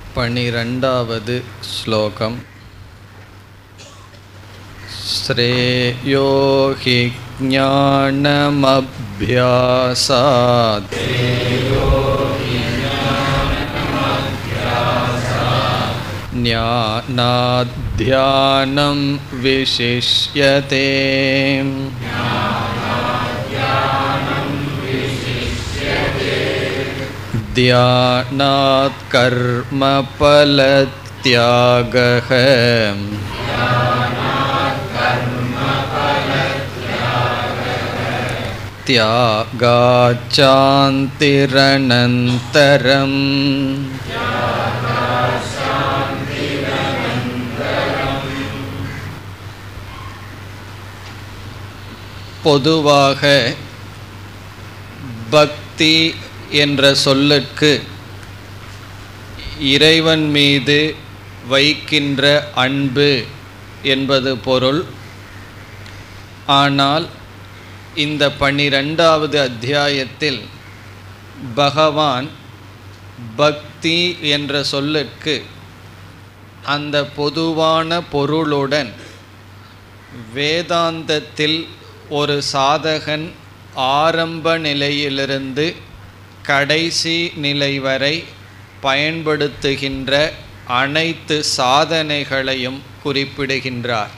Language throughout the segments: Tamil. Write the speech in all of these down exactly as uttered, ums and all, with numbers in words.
पनिरण्डावद् श्लोकम्। श्रेयो हि ज्ञानमभ्यासात् ज्ञानाद् ध्यानं विशिष्यते। ध्यानात् कर्मफलत्यागः त्यागाच्चान्तिरनन्तरम्। பொதுவாக பக்தி என்ற சொல்லுக்கு இறைவன் மீது வைக்கின்ற அன்பு என்பது பொருள். ஆனால் இந்த பன்னிரெண்டாவது அத்தியாயத்தில் பகவான் பக்தி என்ற சொல்லுக்கு அந்த பொதுவான பொருளுடன் வேதாந்தத்தில் ஒரு சாதகன் ஆரம்ப நிலையிலிருந்து கடைசி நிலை வரை பயன்படுத்துகின்ற அனைத்து சாதனைகளையும் குறிப்பிடுகின்றார்.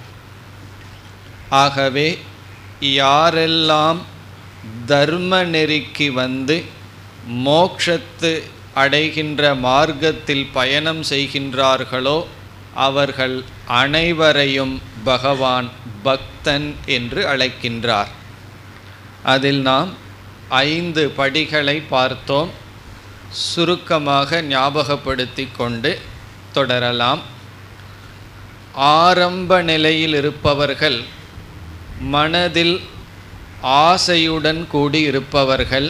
ஆகவே யாரெல்லாம் தர்ம நெறிக்கு வந்து மோட்சத்து அடைகின்ற மார்க்கத்தில் பயணம் செய்கின்றார்களோ அவர்கள் அனைவரையும் பகவான் பக்தன் என்று அழைக்கின்றார். அதில் நாம் ஐந்து படிகளை பார்த்தோம். சுருக்கமாக ஞாபகப்படுத்தி கொண்டு தொடரலாம். ஆரம்ப நிலையில் இருப்பவர்கள் மனதில் ஆசையுடன் கூடி இருப்பவர்கள்,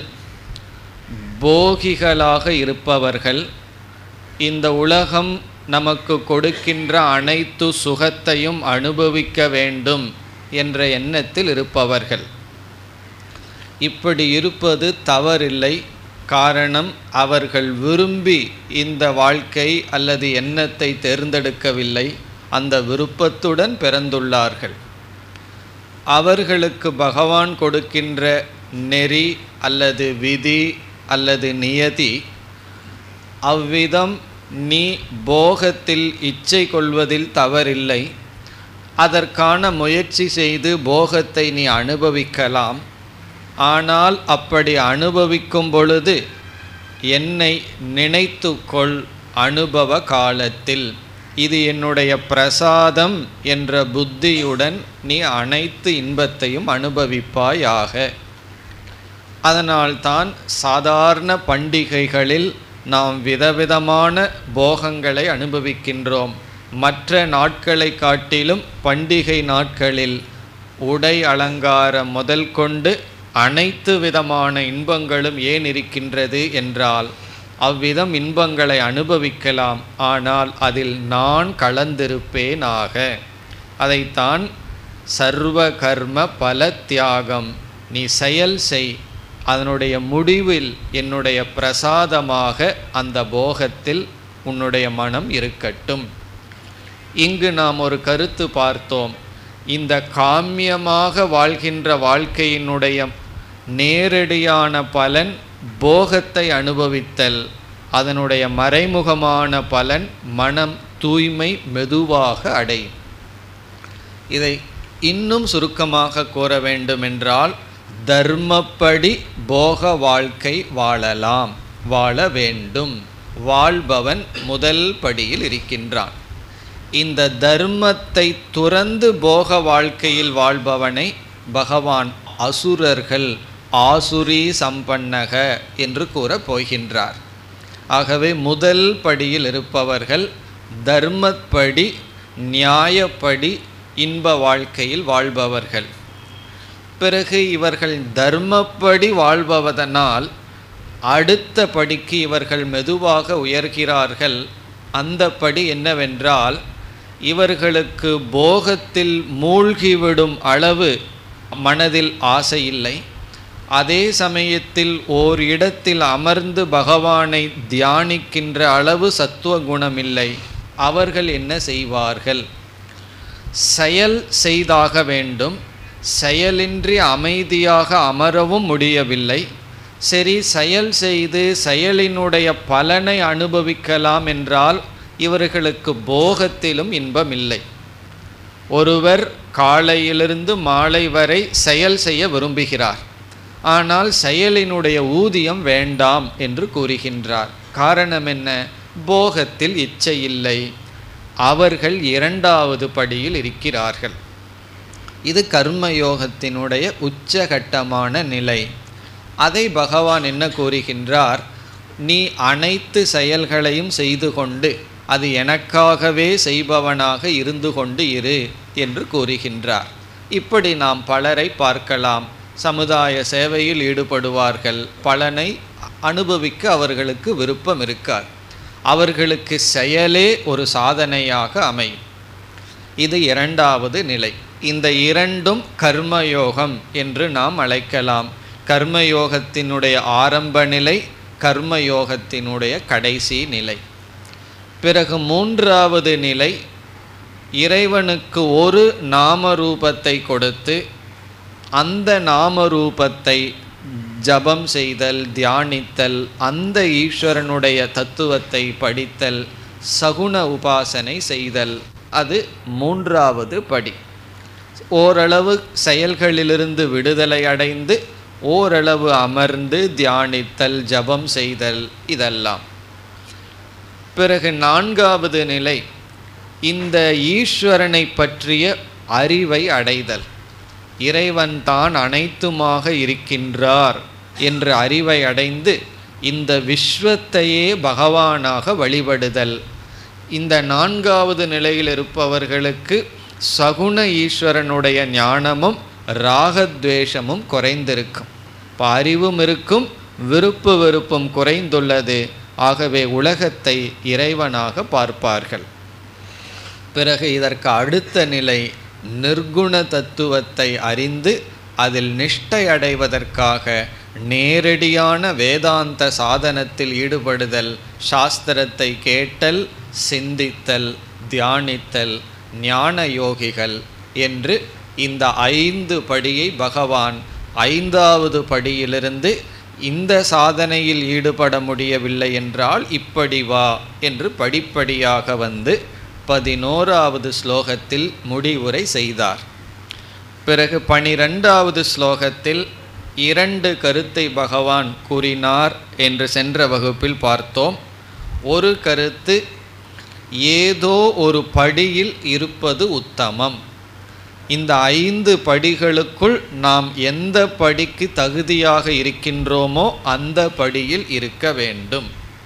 போகிகளாக இருப்பவர்கள், இந்த உலகம் நமக்கு கொடுக்கின்ற அனைத்து சுகத்தையும் அனுபவிக்க வேண்டும் என்ற எண்ணத்தில் இருப்பவர்கள். இப்படி இருப்பது தவறில்லை. காரணம், அவர்கள் விரும்பி இந்த வாழ்க்கை அல்லது எண்ணத்தை தேர்ந்தெடுக்கவில்லை, அந்த விருப்பத்துடன் பிறந்துள்ளார்கள். அவர்களுக்கு பகவான் கொடுக்கின்ற நெறி அல்லது விதி அல்லது நியதி, அவ்விதம் நீ போகத்தில் இச்சை கொள்வதில் தவறில்லை, அதற்கான முயற்சி செய்து போகத்தை நீ அனுபவிக்கலாம். ஆனால் அப்படி அனுபவிக்கும் பொழுது என்னை நினைத்துக்கொள் அனுபவ காலத்தில், இது என்னுடைய பிரசாதம் என்ற புத்தியுடன் நீ அனைத்து இன்பத்தையும் அனுபவிப்பாயாக. அதனால்தான் சாதாரண பண்டிகைகளில் நாம் விதவிதமான போகங்களை அனுபவிக்கின்றோம். மற்ற நாட்களை காட்டிலும் பண்டிகை நாட்களில் உடை அலங்காரம் முதல் கொண்டு அனைத்து விதமான இன்பங்களும் ஏன் இருக்கின்றது என்றால், அவ்விதம் இன்பங்களை அனுபவிக்கலாம், ஆனால் அதில் நான் கலந்திருப்பேனாக. அதைத்தான் சர்வ கர்ம பல தியாகம், நீ செயல் செய், அதனுடைய முடிவில் என்னுடைய பிரசாதமாக அந்த போகத்தில் உன்னுடைய மனம் இருக்கட்டும். இங்கு நாம் ஒரு கருத்து பார்த்தோம். இந்த காமியமாக வாழ்கின்ற வாழ்க்கையினுடைய நேரடியான பலன் போகத்தை அனுபவித்தல், அதனுடைய மறைமுகமான பலன் மனம் தூய்மை மெதுவாக அடையும். இதை இன்னும் சுருக்கமாக கூற வேண்டுமென்றால், தர்மப்படி போக வாழ்க்கை வாழலாம், வாழ வேண்டும். வாழ்பவன் முதல் படியில் இருக்கின்றான். இந்த தர்மத்தை துறந்து போக வாழ்க்கையில் வாழ்பவனை பகவான் அசுரர்கள், ஆசுரி சம்பன்னக என்று கூற போகின்றார். ஆகவே முதல் படியில் இருப்பவர்கள் தர்மப்படி நியாயப்படி இன்ப வாழ்க்கையில் வாழ்பவர்கள். பிறகு இவர்கள் தர்மப்படி வாழ்பவதனால் அடுத்த படிக்கு இவர்கள் மெதுவாக உயர்கிறார்கள். அந்த படி என்னவென்றால், இவர்களுக்கு போகத்தில் மூழ்கிவிடும் அளவு மனதில் ஆசை இல்லை. அதே சமயத்தில் ஓர் இடத்தில் அமர்ந்து பகவானை தியானிக்கின்ற அளவு சத்துவ குணமில்லை. அவர்கள் என்ன செய்வார்கள்? செயல் செய்தாக வேண்டும். செயலின்றி அமைதியாக அமரவும் முடியவில்லை. சரி, செயல் செய்து செயலினுடைய பலனை அனுபவிக்கலாம் என்றால் இவர்களுக்கு போகத்திலும் இன்பமில்லை. ஒருவர் காலையிலிருந்து மாலை வரை செயல் செய்ய விரும்புகிறார், ஆனால் செயலினுடைய ஊதியம் வேண்டாம் என்று கூறுகின்றார். காரணம் என்ன? போகத்தில் இச்சை இல்லை. அவர்கள் இரண்டாவது படியில் இருக்கிறார்கள். இது கர்மயோகத்தினுடைய உச்சகட்டமான நிலை. அதை பகவான் என்ன கூறுகின்றார்? நீ அனைத்து செயல்களையும் செய்து கொண்டு அது எனக்காகவே செய்பவனாக இருந்து கொண்டு இரு என்று கூறுகின்றார். இப்படி நாம் பலரை பார்க்கலாம். சமுதாய சேவையில் ஈடுபடுவார்கள், பலனை அனுபவிக்க அவர்களுக்கு விருப்பம் இருக்கார். அவர்களுக்கு செயலே ஒரு சாதனையாக அமையும். இது இரண்டாவது நிலை. இந்த இரண்டும் கர்மயோகம் என்று நாம் அழைக்கலாம். கர்மயோகத்தினுடைய ஆரம்ப நிலை, கர்மயோகத்தினுடைய கடைசி நிலை. பிறகு மூன்றாவது நிலை, இறைவனுக்கு ஒரு நாமரூபத்தை கொடுத்து அந்த நாமரூபத்தை ஜபம் செய்தல், தியானித்தல், அந்த ஈஸ்வரனுடைய தத்துவத்தை படித்தல், சகுண உபாசனை செய்தல். அது மூன்றாவது படி. ஓரளவு செயல்களிலிருந்து விடுதலை அடைந்து ஓரளவு அமர்ந்து தியானித்தல், ஜபம் செய்தல், இதெல்லாம். பிறகு நான்காவது நிலை, இந்த ஈஸ்வரனை பற்றிய அறிவை அடைதல். இறைவன் தான் அனைத்துமாக இருக்கின்றார் என்ற அறிவை அடைந்து இந்த விஸ்வத்தையே பகவானாக வழிபடுதல். இந்த நான்காவது நிலையில் இருப்பவர்களுக்கு சகுண ஈஸ்வரனுடைய ஞானமும் ராகத்வேஷமும் குறைந்திருக்கும். இப்போ அறிவும் இருக்கும், விருப்பு வெறுப்பும் குறைந்துள்ளது. ஆகவே உலகத்தை இறைவனாக பார்ப்பார்கள். பிறகு இதற்கு அடுத்த நிலை, நிர்குண தத்துவத்தை அறிந்து அதில் நிஷ்டை அடைவதற்காக நேரடியான வேதாந்த சாதனத்தில் ஈடுபடுதல், சாஸ்திரத்தை கேட்டல், சிந்தித்தல், தியானித்தல், ஞான யோகிகள் என்று இந்த ஐந்து படியை பகவான் ஐந்தாவது படியிலிருந்து இந்த சாதனையில் ஈடுபட முடியவில்லை என்றால் இப்படி வா என்று படிப்படியாக வந்து பதினோராவது ஸ்லோகத்தில் முடிவுரை செய்தார். பிறகு பனிரெண்டாவது ஸ்லோகத்தில் இரண்டு கருத்தை பகவான் கூறினார் என்று சென்ற வகுப்பில் பார்த்தோம். ஒரு கருத்து, ஏதோ ஒரு படியில் இருப்பது உத்தமம். இந்த ஐந்து படிகளுக்குள் நாம் எந்த படிக்கு தகுதியாக இருக்கின்றோமோ அந்த படியில் இருக்க வேண்டும்.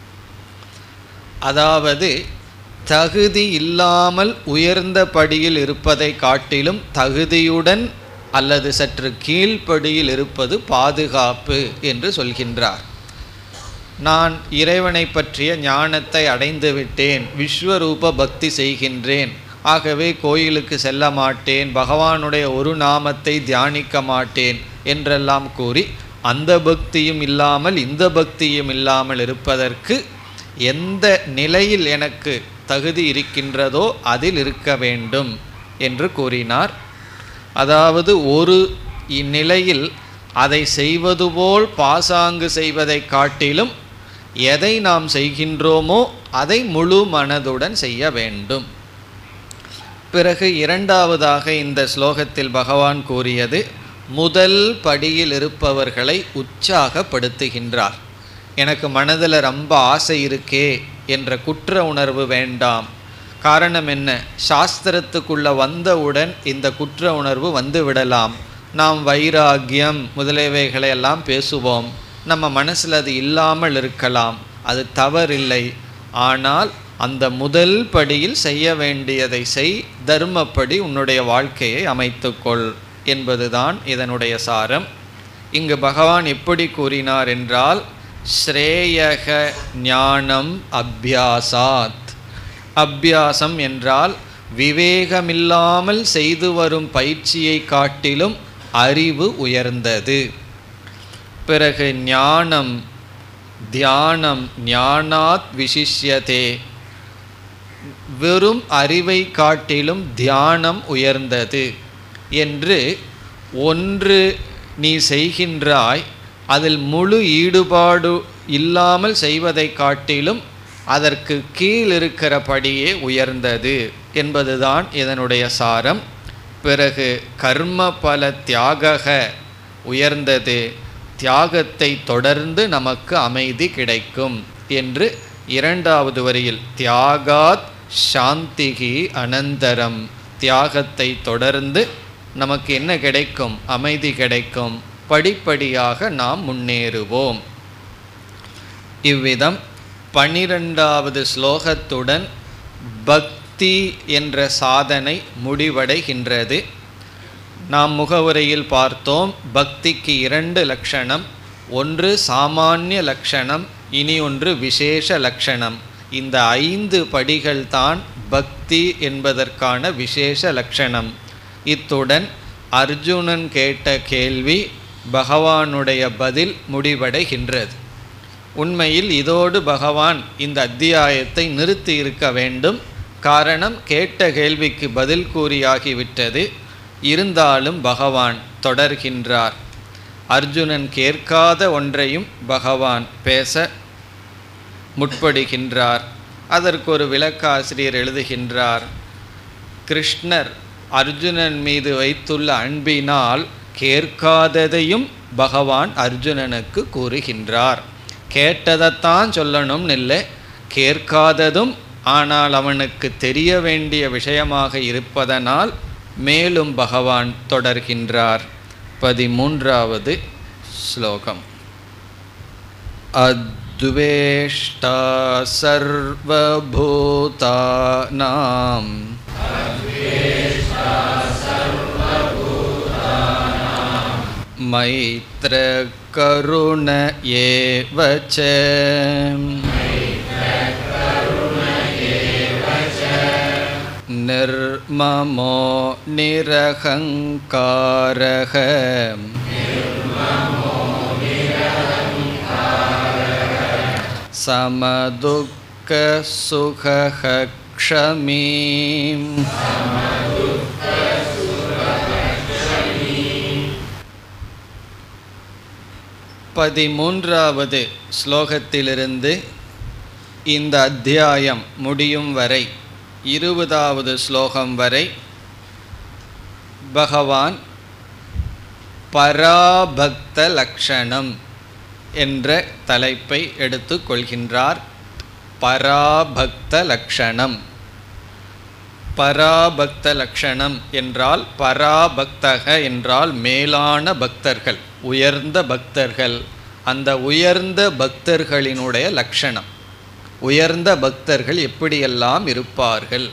அதாவது தகுதி இல்லாமல் உயர்ந்த படியில் இருப்பதை காட்டிலும் தகுதியுடன் அல்லது சற்று கீழ்ப்படியில் இருப்பது பாதுகாப்பு என்று சொல்கின்றார். நான் இறைவனை பற்றிய ஞானத்தை அடைந்து விட்டேன், விஸ்வரூப பக்தி செய்கின்றேன், ஆகவே கோயிலுக்கு செல்ல மாட்டேன், பகவானுடைய ஒரு நாமத்தை தியானிக்க மாட்டேன் என்றெல்லாம் கூறி அந்த பக்தியும் இல்லாமல் இந்த பக்தியும் இல்லாமல் இருப்பதற்கு எந்த நிலையில் எனக்கு தகுதி இருக்கின்றதோ அதில் இருக்க வேண்டும் என்று கூறினார். அதாவது ஒரு இந்நிலையில் அதை செய்வது போல் பாசாங்கு செய்வதை காட்டிலும் எதை நாம் செய்கின்றோமோ அதை முழு மனதுடன் செய்ய வேண்டும். பிறகு இரண்டாவதாக இந்த ஸ்லோகத்தில் பகவான் கூறியது, முதல் படியில் இருப்பவர்களை உற்சாகப்படுத்துகின்றார். எனக்கு மனதில் ரொம்ப ஆசை இருக்கே என்ற குற்ற உணர்வு வேண்டாம். காரணம் என்ன? சாஸ்திரத்துக்குள்ளே வந்தவுடன் இந்த குற்ற உணர்வு வந்து விடலாம். நாம் வைராகியம் முதலியவைகளை எல்லாம் பேசுவோம், நம்ம மனசில் அது இல்லாமல் இருக்கலாம், அது தவறில்லை. ஆனால் அந்த முதல் படியில் செய்ய வேண்டியதை செய், தர்மப்படி உன்னுடைய வாழ்க்கையை அமைத்துக்கொள் என்பதுதான் இதனுடைய சாரம். இங்கு பகவான் எப்படி கூறினார் என்றால், ஸ்ரேயக ஞானம் அபியாசாத். அபியாசம் என்றால் விவேகமில்லாமல் செய்து வரும் பயிற்சியை காட்டிலும் அறிவு உயர்ந்தது. பிறகு ஞானம் தியானம் ஞானாத் விசிஷ்யதே, வெறும் அறிவை காட்டிலும் தியானம் உயர்ந்தது என்று ஒன்று நீ செய்கின்றாய், அதில் முழு ஈடுபாடு இல்லாமல் செய்வதை காட்டிலும் அதற்கு கீழ் இருக்கிறபடியே உயர்ந்தது என்பதுதான் இதனுடைய சாரம். பிறகு கர்ம பல தியாக உயர்ந்தது, தியாகத்தை தொடர்ந்து நமக்கு அமைதி கிடைக்கும் என்று இரண்டாவது வரியில் தியாகாத் சாந்திகி அனந்தரம், தியாகத்தை தொடர்ந்து நமக்கு என்ன கிடைக்கும்? அமைதி கிடைக்கும். படிப்படியாக நாம் முன்னேறுவோம். இவ்விதம் பனிரெண்டாவது ஸ்லோகத்துடன் பக்தி என்ற சாதனை முடிவடைகின்றது. நாம் முகவுரையில் பார்த்தோம், பக்திக்கு இரண்டு லட்சணம், ஒன்று சாமானிய லட்சணம், இனி ஒன்று விசேஷ லட்சணம். இந்த ஐந்து படிகள் தான் பக்தி என்பதற்கான விசேஷ லட்சணம். இத்துடன் அர்ஜுனன் கேட்ட கேள்வி, பகவானுடைய பதில் முடிவடைகின்றது. உண்மையில் இதோடு பகவான் இந்த அத்தியாயத்தை நிறுத்தி இருக்க வேண்டும். காரணம், கேட்ட கேள்விக்கு பதில் கூறியாகிவிட்டது. இருந்தாலும் பகவான் தொடர்கின்றார். அர்ஜுனன் கேட்காத ஒன்றையும் பகவான் பேச முற்படுகின்றார். அதற்கு ஒரு விளக்காசிரியர் எழுதுகின்றார், கிருஷ்ணர் அர்ஜுனன் மீது வைத்துள்ள அன்பினால் கேட்காததையும் பகவான் அர்ஜுனனுக்கு கூறுகின்றார். கேட்டதைத்தான் சொல்லணும்னு இல்லை, கேட்காததும் ஆனால் அவனுக்கு தெரிய வேண்டிய விஷயமாக இருப்பதனால் மேலும் பகவான் தொடர்கின்றார். பதிமூன்றாவது ஸ்லோகம். அத்வேஷ்டா சர்வபூதானாம் மைத்ர கருண ஏவச நிர்மமோ நிரஹங்காரஹ சமதுக்க சுகஹ க்ஷமீம். பதிமூன்றாவது ஸ்லோகத்திலிருந்து இந்த அத்தியாயம் முடியும் வரை இருபதாவது ஸ்லோகம் வரை பகவான் பராபக்த லக்ஷணம் என்ற தலைப்பை எடுத்து கொள்கின்றார். பராபக்த லக்ஷணம். பராபக்த லக்ஷணம் என்றால், பராபக்தக என்றால் மேலான பக்தர்கள், உயர்ந்த பக்தர்கள். அந்த உயர்ந்த பக்தர்களினுடைய லக்ஷணம், உயர்ந்த பக்தர்கள் எப்படியெல்லாம் இருப்பார்கள்.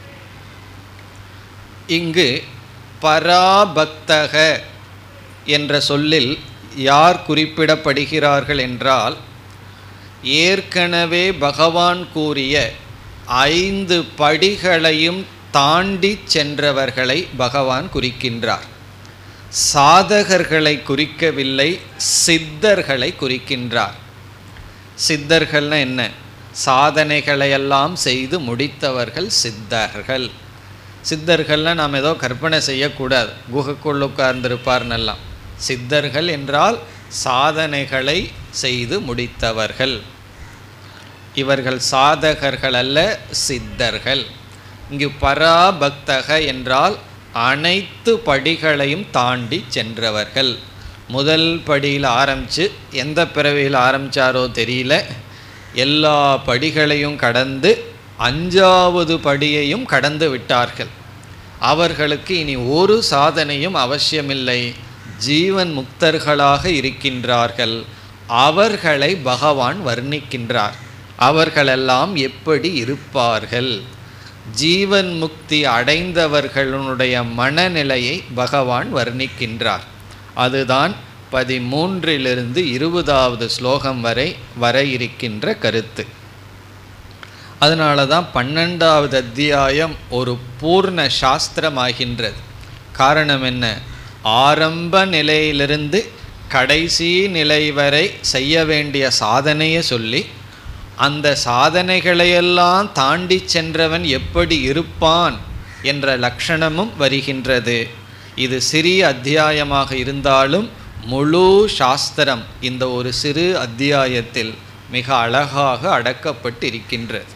இங்கு பராபக்தக என்ற சொல்லில் யார் குறிப்பிடப்படுகிறார்கள் என்றால், ஏற்கனவே பகவான் கூறிய ஐந்து படிகளையும் தாண்டி சென்றவர்களை பகவான் குறிக்கின்றார். சாதகர்களை குறிக்கவில்லை, சித்தர்களை குறிக்கின்றார். சித்தர்கள்னா என்ன? சாதனைகளையெல்லாம் செய்து முடித்தவர்கள் சித்தர்கள். சித்தர்கள்னால் நாம் ஏதோ கற்பனை செய்யக்கூடாது, குகைக்குள் உட்கார்ந்திருப்பார்னெல்லாம். சித்தர்கள் என்றால் சாதனைகளை செய்து முடித்தவர்கள். இவர்கள் சாதகர்கள் அல்ல, சித்தர்கள். இங்கு பராபக்தக என்றால் அனைத்து படிகளையும் தாண்டி சென்றவர்கள். முதல் படியில் ஆரம்பித்து எந்த பிறவியில் ஆரம்பித்தாரோ தெரியல, எல்லா படிகளையும் கடந்து அஞ்சாவது படியையும் கடந்து விட்டார்கள். அவர்களுக்கு இனி ஒரு சாதனையும் அவசியமில்லை, ஜீவன் முக்தர்களாக இருக்கின்றார்கள். அவர்களை பகவான் வர்ணிக்கின்றார். அவர்களெல்லாம் எப்படி இருப்பார்கள்? ஜீவன் முக்தி அடைந்தவர்களுடைய மனநிலையை பகவான் வர்ணிக்கின்றார். அதுதான் பதிமூன்றிலிருந்து இருபதாவது ஸ்லோகம் வரை வர இருக்கின்ற கருத்து. அதனால தான் பன்னெண்டாவது அத்தியாயம் ஒரு பூர்ண சாஸ்திரமாகின்றது. காரணம் என்ன? ஆரம்ப நிலையிலிருந்து கடைசி நிலை வரை செய்ய வேண்டிய சாதனையை சொல்லி அந்த சாதனைகளையெல்லாம் தாண்டி சென்றவன் எப்படி இருப்பான் என்ற லட்சணமும் வருகின்றது. இது சிறிய அத்தியாயமாக இருந்தாலும் முழு சாஸ்திரம் இந்த ஒரு சிறு அத்தியாயத்தில் மிக அழகாக அடக்கப்பட்டிருக்கின்றது.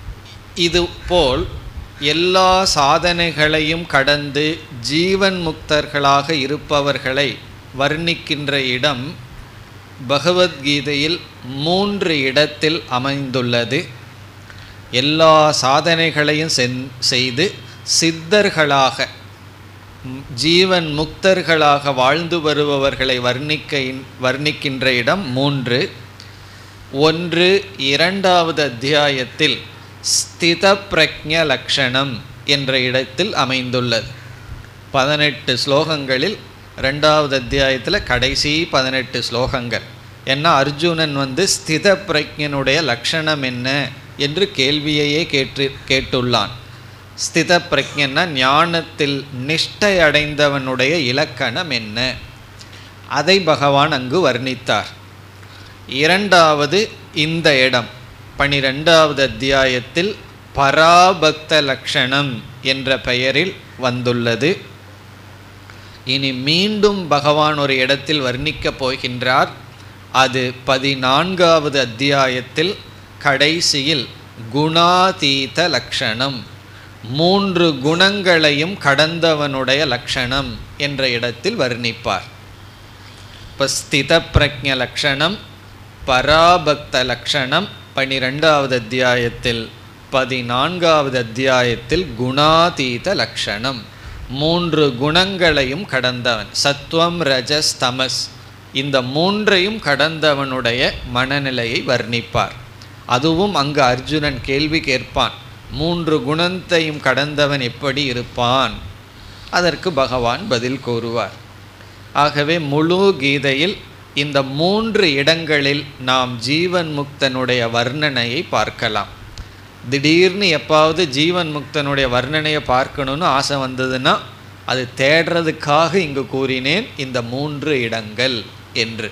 இதுபோல் எல்லா சாதனைகளையும் கடந்து ஜீவன் முக்தர்களாக இருப்பவர்களை வர்ணிக்கின்ற இடம் பகவத்கீதையில் மூன்று இடத்தில் அமைந்துள்ளது. எல்லா சாதனைகளையும் செய்து சித்தர்களாக ஜீவன் முக்தர்களாக வாழ்ந்து வருபவர்களை வர்ணிக்க வர்ணிக்கின்ற இடம் மூன்று. ஒன்று இரண்டாவது அத்தியாயத்தில் ஸ்தித பிரக்ஞ லக்ஷணம் என்ற இடத்தில் அமைந்துள்ளது. பதினெட்டு ஸ்லோகங்களில் ரெண்டாவது அத்தியாயத்தில் கடைசி பதினெட்டு ஸ்லோகங்கள். ஏன்னா அர்ஜுனன் வந்து ஸ்தித பிரக்ஞனுடைய லக்ஷணம் என்ன என்று கேள்வியையே கேட்டு கேட்டுள்ளான். ஸ்தித பிரக்ஞன்னா ஞானத்தில் நிஷ்டை அடைந்தவனுடைய இலக்கணம் என்ன, அதை பகவான் அங்கு வர்ணித்தார். இரண்டாவது இந்த இடம் பனிரெண்டாவது அத்தியாயத்தில் பராபக்த லக்ஷணம் என்ற பெயரில் வந்துள்ளது. இனி மீண்டும் பகவான் ஒரு இடத்தில் வர்ணிக்கப் போகின்றார். அது பதினான்காவது அத்தியாயத்தில் கடைசியில் குணாதீத லக்ஷணம், மூன்று குணங்களையும் கடந்தவனுடைய லக்ஷணம் என்ற இடத்தில் வர்ணிப்பார். இப்போ ஸ்தித பிரக்ஞ லக்ஷணம், பராபக்த லக்ஷணம் பனிரெண்டாவது அத்தியாயத்தில், பதினான்காவது அத்தியாயத்தில் குணாதீத லக்ஷணம், மூன்று குணங்களையும் கடந்தவன், சத்வம் ரஜஸ் தமஸ், இந்த மூன்றையும் கடந்தவனுடைய மனநிலையை வர்ணிப்பார். அதுவும் அங்கு அர்ஜுனன் கேள்வி கேட்பான், மூன்று குணத்தையும் கடந்தவன் எப்படி இருப்பான்? அதற்கு பகவான் பதில் கூறுவார். ஆகவே முழு கீதையில் இந்த மூன்று இடங்களில் நாம் ஜீவன் முக்தனுடைய வர்ணனையை பார்க்கலாம். திடீர்னு எப்பாவது ஜீவன் முக்தனுடைய வர்ணனையை பார்க்கணுன்னு ஆசை வந்ததுன்னா அது தேடுறதுக்காக இங்கு கூறினேன் இந்த மூன்று இடங்கள் என்று.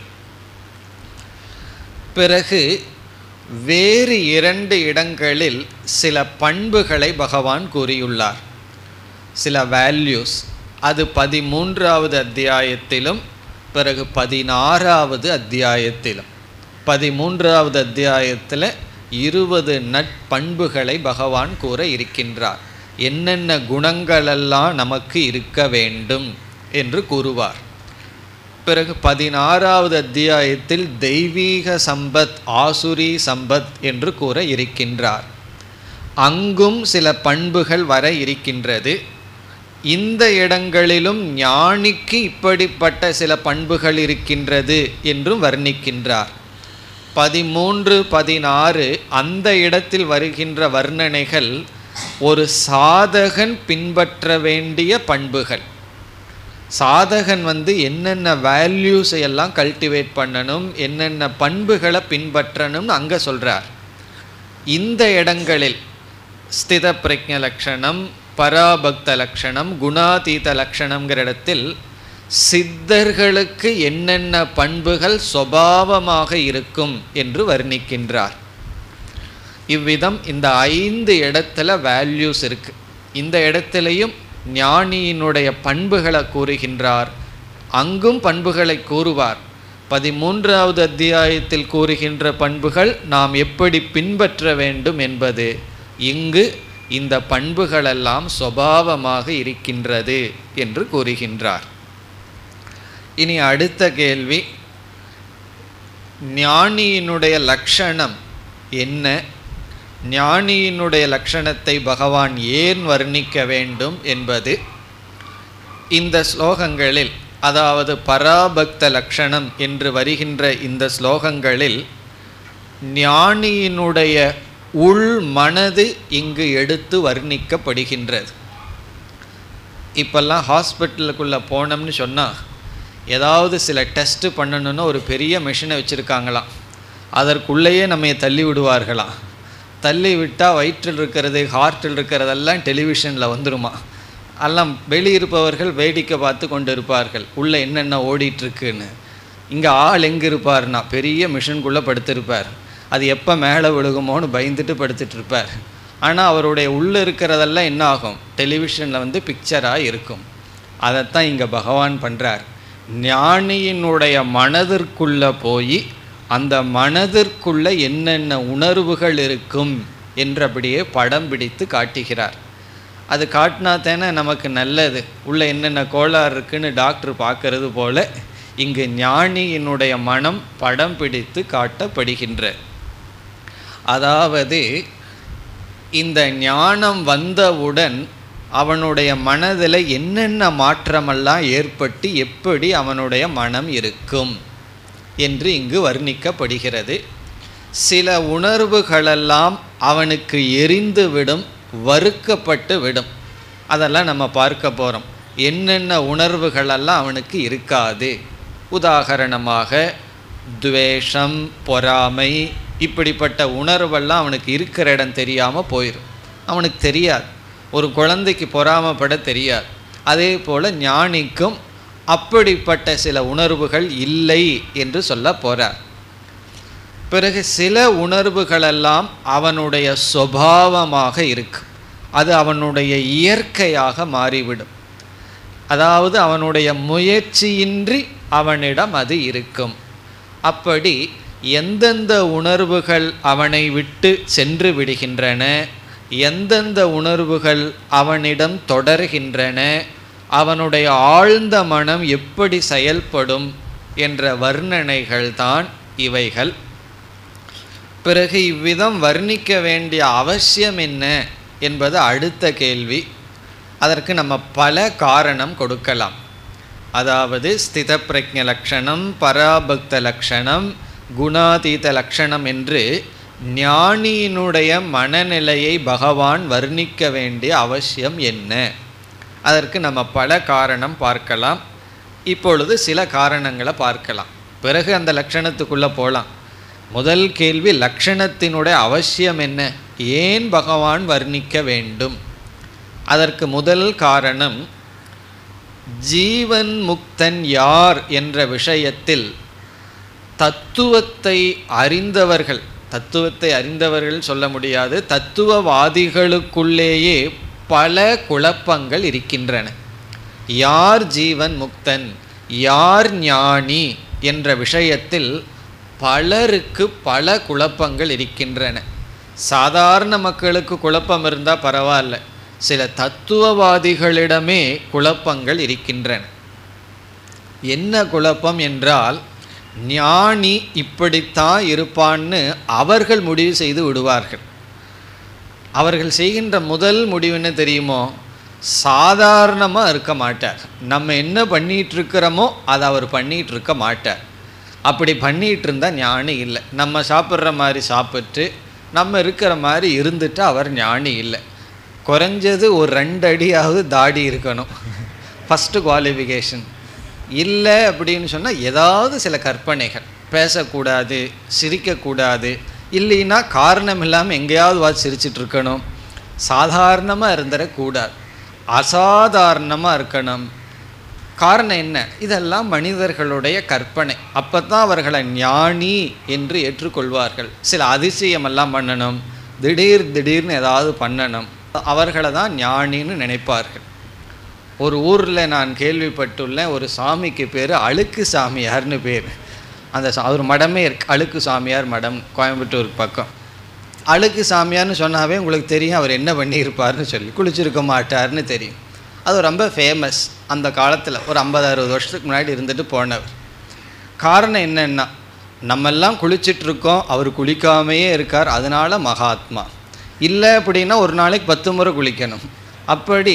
பிறகு வேறு இரண்டு இடங்களில் சில பண்புகளை பகவான் கூறியுள்ளார், சில வேல்யூஸ். அது பதிமூன்றாவது அத்தியாயத்திலும் பிறகு பதினாறாவது அத்தியாயத்திலும். பதிமூன்றாவது அத்தியாயத்தில் இருபது நட்பண்புகளை பகவான் கூற இருக்கின்றார். என்னென்ன குணங்களெல்லாம் நமக்கு இருக்க வேண்டும் என்று கூறுவார். பிறகு பதினாறாவது அத்தியாயத்தில் தெய்வீக சம்பத், ஆசுரி சம்பத் என்று கூற இருக்கின்றார். அங்கும் சில பண்புகள் வர இருக்கின்றது. இந்த இடங்களிலும் ஞானிக்கு இப்படிப்பட்ட சில பண்புகள் இருக்கின்றது என்றும் வர்ணிக்கின்றார். பதிமூன்று பதினாறு அந்த இடத்தில் வருகின்ற வர்ணனைகள் ஒரு சாதகன் பின்பற்ற வேண்டிய பண்புகள். சாதகன் வந்து என்னென்ன வேல்யூஸை எல்லாம் கல்டிவேட் பண்ணணும், என்னென்ன பண்புகளை பின்பற்றணும்னு அங்கே சொல்கிறார். இந்த இடங்களில் ஸ்தித பிரக்ஞ லக்ஷணம், பராபக்த லக்ஷணம், குணாதீத லக்ஷணம்ங்கிற இடத்தில் சித்தர்களுக்கு என்னென்ன பண்புகள் சுபாவமாக இருக்கும் என்று வர்ணிக்கின்றார். இவ்விதம் இந்த ஐந்து இடத்துல வேல்யூஸ் இருக்கு. இந்த இடத்திலையும் ஞானியினுடைய பண்புகளை கூறுகின்றார், அங்கும் பண்புகளை கூறுவார். பதிமூன்றாவது அத்தியாயத்தில் கூறுகின்ற பண்புகள் நாம் எப்படி பின்பற்ற வேண்டும் என்பது, இங்கு இந்த பண்புகளெல்லாம் சுபாவமாக இருக்கின்றது என்று கூறுகின்றார். இனி அடுத்த கேள்வி, ஞானியினுடைய லட்சணம் என்ன? ஞானியினுடைய லட்சணத்தை பகவான் ஏன் வர்ணிக்க வேண்டும் என்பது இந்த ஸ்லோகங்களில், அதாவது பராபக்த லட்சணம் என்று வருகின்ற இந்த ஸ்லோகங்களில் ஞானியினுடைய உள் மனது இங்கு எடுத்து வர்ணிக்கப்படுகின்றது. இப்பெல்லாம் ஹாஸ்பிட்டலுக்குள்ளே போனோம்னு சொன்னால் ஏதாவது சில டெஸ்ட்டு பண்ணணுன்னா ஒரு பெரிய மிஷினை வச்சுருக்காங்களாம், அதற்குள்ளேயே நம்ம தள்ளி விடுவார்களாம். தள்ளி விட்டால் வயிற்றில் இருக்கிறது, ஹார்ட்டில் இருக்கிறதெல்லாம் டெலிவிஷனில் வந்துடுமா. எல்லாம் வெளியிருப்பவர்கள் வேடிக்கை பார்த்து கொண்டு இருப்பார்கள் உள்ளே என்னென்ன ஓடிட்டுருக்குன்னு. இங்கே ஆள் எங்கே இருப்பார்னா பெரிய மிஷின்குள்ளே படுத்திருப்பார். அது எப்போ மேலே விழுகுமோன்னு பயந்துட்டு படுத்துட்டு இருப்பார். ஆனால் அவருடைய உள்ளே இருக்கிறதெல்லாம் என்ன ஆகும், டெலிவிஷனில் வந்து பிக்சராக இருக்கும். அதைத்தான் இங்கே பகவான் பண்ணுறார். ஞானியினுடைய மனதிற்குள்ளே போய் அந்த மனதிற்குள்ளே என்னென்ன உணர்வுகள் இருக்கும் என்றபடியே படம் பிடித்து காட்டுகிறார். அது காட்டினா தானே நமக்கு நல்லது. உள்ளே என்னென்ன கோளாறு இருக்குன்னு டாக்டர் பார்க்கறது போல இங்கு ஞானியினுடைய மனம் படம் பிடித்து காட்டப்படுகின்ற. அதாவது இந்த ஞானம் வந்தவுடன் அவனுடைய மனதில் என்னென்ன மாற்றமெல்லாம் ஏற்பட்டு எப்படி அவனுடைய மனம் இருக்கும் என்று இங்கு வர்ணிக்கப்படுகிறது. சில உணர்வுகளெல்லாம் அவனுக்கு எரிந்து விடும், வறுக்கப்பட்டு விடும். அதெல்லாம் நம்ம பார்க்க போகிறோம். என்னென்ன உணர்வுகளெல்லாம் அவனுக்கு இருக்காது. உதாரணமாக துவேஷம், பொறாமை, இப்படிப்பட்ட உணர்வெல்லாம் அவனுக்கு இருக்கிற இடம் தெரியாமல் போயிடும். அவனுக்கு தெரியாது. ஒரு குழந்தைக்கு பொறாமைப்பட தெரியாது. அதே போல் ஞானிக்கும் அப்படிப்பட்ட சில உணர்வுகள் இல்லை என்று சொல்ல போகிறார். பிறகு சில உணர்வுகளெல்லாம் அவனுடைய சுபாவமாக இருக்கும். அது அவனுடைய இயற்கையாக மாறிவிடும். அதாவது அவனுடைய முயற்சியின்றி அவனிடம் அது இருக்கும். அப்படி எந்தெந்த உணர்வுகள் அவனை விட்டு சென்று விடுகின்றன, எந்தெந்த உணர்வுகள் அவனிடம் தொடர்கின்றன, அவனுடைய ஆழ்ந்த மனம் எப்படி செயல்படும் என்ற வர்ணனைகள் தான் இவைகள். பிறகு இவ்விதம் வர்ணிக்க வேண்டிய அவசியம் என்ன என்பது அடுத்த கேள்வி. அதற்கு நம்ம பல காரணம் கொடுக்கலாம். அதாவது ஸ்தித பிரக்ஞ லக்ஷணம், பராபக்த லக்ஷணம், குணாதீத லக்ஷணம் என்று ஞானியினுடைய மனநிலையை பகவான் வர்ணிக்க வேண்டிய அவசியம் என்ன? அதற்கு நம்ம பல காரணம் பார்க்கலாம். இப்பொழுது சில காரணங்களை பார்க்கலாம். பிறகு அந்த லக்ஷணத்துக்குள்ளே போகலாம். முதல் கேள்வி, லக்ஷணத்தினுடைய அவசியம் என்ன? ஏன் பகவான் வர்ணிக்க வேண்டும்? அதற்கு முதல் காரணம், ஜீவன் முக்தன் யார் என்ற விஷயத்தில் தத்துவத்தை அறிந்தவர்கள், தத்துவத்தை அறிந்தவர்கள் சொல்ல முடியாது, தத்துவவாதிகளுக்குள்ளேயே பல குழப்பங்கள் இருக்கின்றன. யார் ஜீவன் முக்தன், யார் ஞானி என்ற விஷயத்தில் பலருக்கு பல குழப்பங்கள் இருக்கின்றன. சாதாரண மக்களுக்கு குழப்பம் இருந்தால் பரவாயில்ல, சில தத்துவவாதிகளிடமே குழப்பங்கள் இருக்கின்றன. என்ன குழப்பம் என்றால், ஞானி இப்படித்தான் இருப்பான்னு அவர்கள் முடிவு செய்து விடுவார்கள். அவர்கள் செய்கின்ற முதல் முடிவு என்ன தெரியுமோ? சாதாரணமாக இருக்க மாட்டார். நம்ம என்ன பண்ணிகிட்ருக்கிறோமோ அதை அவர் பண்ணிகிட்ருக்க மாட்டார். அப்படி பண்ணிகிட்டு இருந்தால் ஞானி இல்லை. நம்ம சாப்பிட்ற மாதிரி சாப்பிட்டு நம்ம இருக்கிற மாதிரி இருந்துட்டு அவர் ஞானி இல்லை. குறைஞ்சது ஒரு ரெண்டு அடியாவது தாடி இருக்கணும், ஃபஸ்ட்டு குவாலிஃபிகேஷன். இல்லை அப்படின்னு சொன்னால் ஏதாவது சில கற்பனைகள், பேசக்கூடாது, சிரிக்கக்கூடாது, இல்லைன்னா காரணம் இல்லாமல் எங்கேயாவது வாது சிரிச்சிட்டு இருக்கணும், சாதாரணமாக இருந்துடக்கூடாது, அசாதாரணமாக இருக்கணும். காரணம் என்ன? இதெல்லாம் மனிதர்களுடைய கற்பனை. அப்போ தான் அவர்களை ஞானி என்று ஏற்றுக்கொள்வார்கள். சில அதிசயமெல்லாம் பண்ணணும், திடீர் திடீர்னு ஏதாவது பண்ணணும், அவர்களை தான் ஞானின்னு நினைப்பார்கள். ஒரு ஊரில் நான் கேள்விப்பட்டுள்ளேன், ஒரு சாமிக்கு பேர் அழுக்கு சாமியார்னு பேர். அந்த சா ஒரு மடமே இருக்கு, அழுக்கு சாமியார் மடம், கோயம்புத்தூர் பக்கம். அழுக்கு சாமியார்னு சொன்னாவே உங்களுக்கு தெரியும் அவர் என்ன பண்ணியிருப்பார்னு சொல்லி. குளிச்சிருக்க மாட்டார்னு தெரியும். அது ரொம்ப ஃபேமஸ். அந்த காலத்தில் ஒரு ஐம்பது அறுபது வருஷத்துக்கு முன்னாடி இருந்துட்டு போனவர். காரணம் என்னென்னா, நம்மெல்லாம் குளிச்சிட்ருக்கோம், அவர் குளிக்காமையே இருக்கார், அதனால் மகாத்மா. இல்லை அப்படின்னா ஒரு நாளைக்கு பத்து முறை குளிக்கணும். அப்படி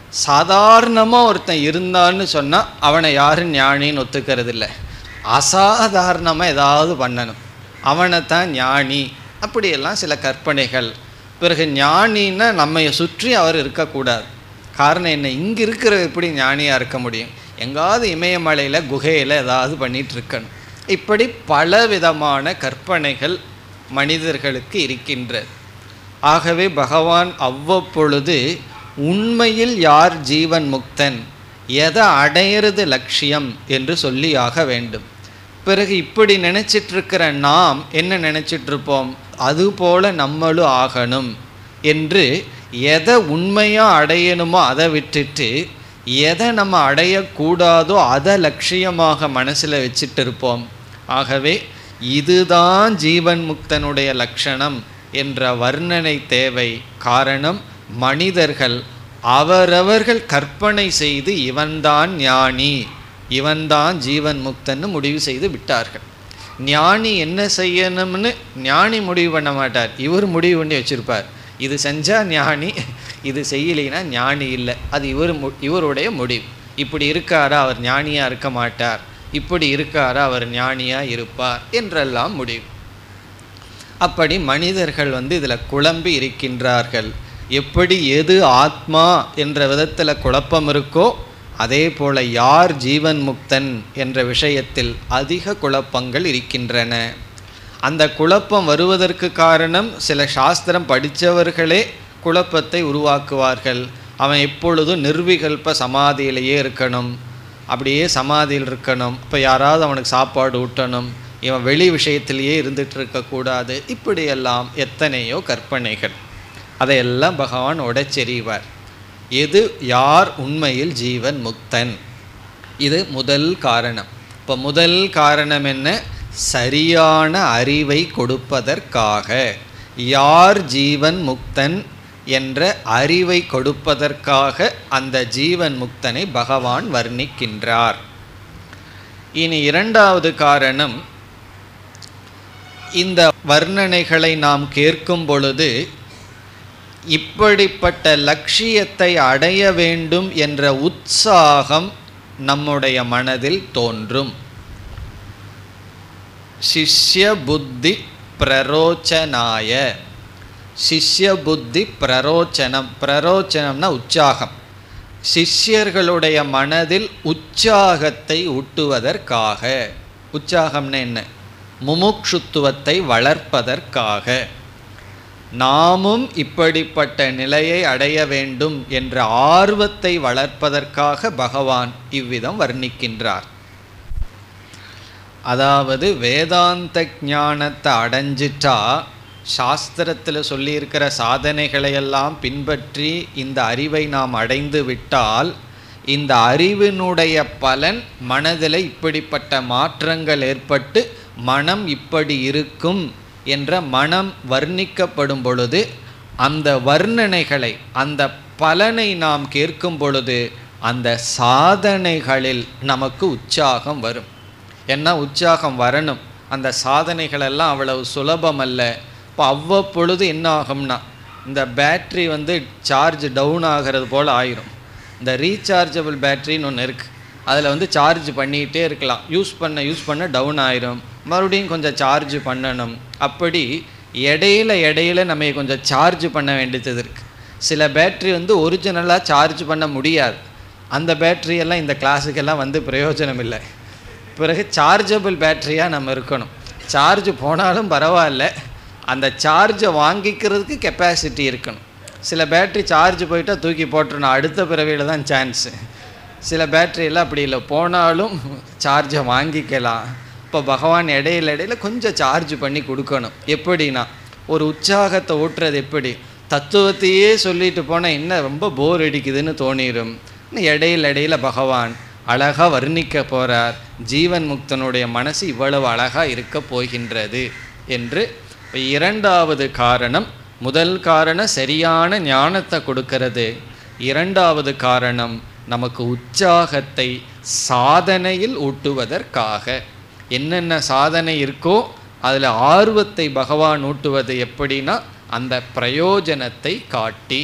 சாதாரணமாக ஒருத்தன் இருந்தான்னு சொன்னால் அவனை யாரும் ஞானின்னு ஒத்துக்கிறது இல்லை. அசாதாரணமாக ஏதாவது பண்ணணும், அவனை தான் ஞானி. அப்படியெல்லாம் சில கற்பனைகள். பிறகு ஞானின்னா நம்மை சுற்றி அவர் இருக்கக்கூடாது. காரணம் என்ன? இங்கே இருக்கிற எப்படி ஞானியாக இருக்க முடியும்? எங்காவது இமயமலையில் குகையில் ஏதாவது பண்ணிகிட்ருக்கணும். இப்படி பலவிதமான கற்பனைகள் மனிதர்களுக்கு இருக்கின்றது. ஆகவே பகவான் அவ்வப்பொழுது உண்மையில் யார் ஜீவன் முக்தன், எதை அடையிறது லட்சியம் என்று சொல்லியாக வேண்டும். பிறகு இப்படி நினச்சிட்ருக்கிற நாம் என்ன நினச்சிட்ருப்போம், அதுபோல் நம்மளும் ஆகணும் என்று எதை உண்மையாக அடையணுமோ அதை விட்டுட்டு எதை நம்ம அடையக்கூடாதோ அதை லட்சியமாக மனசில் வச்சுட்டு இருப்போம். ஆகவே இதுதான் ஜீவன் முக்தனுடைய லட்சணம் என்ற வர்ணனை தேவை. காரணம், மனிதர்கள் அவரவர்கள் கற்பனை செய்து இவன்தான் ஞானி, இவன்தான் ஜீவன் முக்தன்னு முடிவு செய்து விட்டார்கள். ஞானி என்ன செய்யணும்னு ஞானி முடிவு பண்ண மாட்டார், இவர் முடிவு பண்ணி வச்சுருப்பார். இது செஞ்சால் ஞானி, இது செய்யலைன்னா ஞானி இல்லை, அது இவர் இவருடைய முடிவு. இப்படி இருக்காரா அவர் ஞானியாக இருக்க மாட்டார், இப்படி இருக்காரா அவர் ஞானியாக இருப்பார் என்றெல்லாம் முடிவு. அப்படி மனிதர்கள் வந்து இதில் குழம்பி இருக்கின்றார்கள். எப்படி எது ஆத்மா என்ற விதத்தில் குழப்பம் இருக்கோ அதே போல் யார் ஜீவன் முக்தன் என்ற விஷயத்தில் அதிக குழப்பங்கள் இருக்கின்றன. அந்த குழப்பம் வருவதற்கு காரணம், சில சாஸ்திரம் படித்தவர்களே குழப்பத்தை உருவாக்குவார்கள். அவன் எப்பொழுதும் நிர்விகல்ப சமாதியிலேயே இருக்கணும், அப்படியே சமாதியில் இருக்கணும், இப்போ யாராவது அவனுக்கு சாப்பாடு ஊட்டணும், இவன் வெளி விஷயத்திலேயே இருந்துகிட்டு இருக்கக்கூடாது, இப்படியெல்லாம் எத்தனையோ கற்பனைகள். அதையெல்லாம் பகவான் உடைச்செறிவார். எது யார் உண்மையில் ஜீவன் முக்தன், இது முதல் காரணம். இப்போ முதல் காரணம் என்ன, சரியான அறிவை கொடுப்பதற்காக. யார் ஜீவன் முக்தன் என்ற அறிவை கொடுப்பதற்காக அந்த ஜீவன் முக்தனை பகவான் வர்ணிக்கின்றார். இனி இரண்டாவது காரணம், இந்த வர்ணனைகளை நாம் கேட்கும் பொழுது இப்படிப்பட்ட லட்சியத்தை அடைய வேண்டும் என்ற உற்சாகம் நம்முடைய மனதில் தோன்றும். சிஷ்ய புத்தி பிரரோச்சனாய. சிஷ்ய புத்தி பிரரோச்சனம், பிரரோச்சனம்னா உற்சாகம். சிஷ்யர்களுடைய மனதில் உற்சாகத்தை ஊட்டுவதற்காக. உற்சாகம்னா என்ன, முமுட்சுத்துவத்தை வளர்ப்பதற்காக. நாமும் இப்படிப்பட்ட நிலையை அடைய வேண்டும் என்ற ஆர்வத்தை வளர்ப்பதற்காக பகவான் இவ்விதம் வர்ணிக்கின்றார். அதாவது வேதாந்த ஞானத்தை அடைஞ்சிட்டா, சாஸ்திரத்தில் சொல்லியிருக்கிற சாதனைகளையெல்லாம் பின்பற்றி இந்த அறிவை நாம் அடைந்து விட்டால், இந்த அறிவினுடைய பலன் மனதில் இப்படிப்பட்ட மாற்றங்கள் ஏற்பட்டு மனம் இப்படி இருக்கும் என்ற மனம் வர்ணிக்கப்படும் பொழுது, அந்த வர்ணனைகளை அந்த பலனை நாம் கேட்கும் பொழுது அந்த சாதனைகளில் நமக்கு உற்சாகம் வரும். என்ன உற்சாகம் வரணும், அந்த சாதனைகளெல்லாம் அவ்வளவு சுலபம் அல்ல. இப்போ அவ்வப்பொழுது என்ன ஆகும்னா, இந்த பேட்ரி வந்து சார்ஜ் டவுன் ஆகிறது போல் ஆயிரும். இந்த ரீசார்ஜபிள் பேட்ரின்னு ஒன்று இருக்குது, அதில் வந்து சார்ஜ் பண்ணிகிட்டே இருக்கலாம், யூஸ் பண்ண யூஸ் பண்ண டவுன் ஆயிரும், மறுபடியும் கொஞ்சம் சார்ஜ் பண்ணணும். அப்படி இடையில இடையில நம்ம கொஞ்சம் சார்ஜ் பண்ண வேண்டியது இருக்குது. சில பேட்ரி வந்து ஒரிஜினலாக சார்ஜ் பண்ண முடியாது, அந்த பேட்ரியெல்லாம் இந்த கிளாஸுக்கெல்லாம் வந்து பிரயோஜனம் இல்லை. பிறகு சார்ஜபிள் பேட்டரியாக நம்ம இருக்கணும். சார்ஜ் போனாலும் பரவாயில்ல, அந்த சார்ஜை வாங்கிக்கிறதுக்கு கெப்பாசிட்டி இருக்கணும். சில பேட்ரி சார்ஜ் போயிட்டால் தூக்கி போட்டுருணும், அடுத்த பிறவியில் தான் சான்ஸு. சில பேட்டரியெல்லாம் அப்படி இல்லை, போனாலும் சார்ஜை வாங்கிக்கலாம். இப்போ பகவான் இடையில இடையில கொஞ்சம் சார்ஜ் பண்ணி கொடுக்கணும். எப்படின்னா, ஒரு உற்சாகத்தை ஊட்டுறது எப்படி, தத்துவத்தையே சொல்லிட்டு போனால் என்ன ரொம்ப போர் அடிக்குதுன்னு தோணிடும். இடையில இடையில பகவான் அழகாக வர்ணிக்க போகிறார், ஜீவன் முக்தனுடைய மனசு இவ்வளவு அழகாக இருக்க போகின்றது என்று. இப்போ இரண்டாவது காரணம், முதல் காரணம் சரியான ஞானத்தை கொடுக்கிறது. இரண்டாவது காரணம் நமக்கு உற்சாகத்தை சாதனையில் ஊட்டுவதற்காக. என்னென்ன சாதனை இருக்கோ அதில் ஆர்வத்தை பகவான் ஊட்டுவது எப்படின்னா, அந்த பிரயோஜனத்தை காட்டி.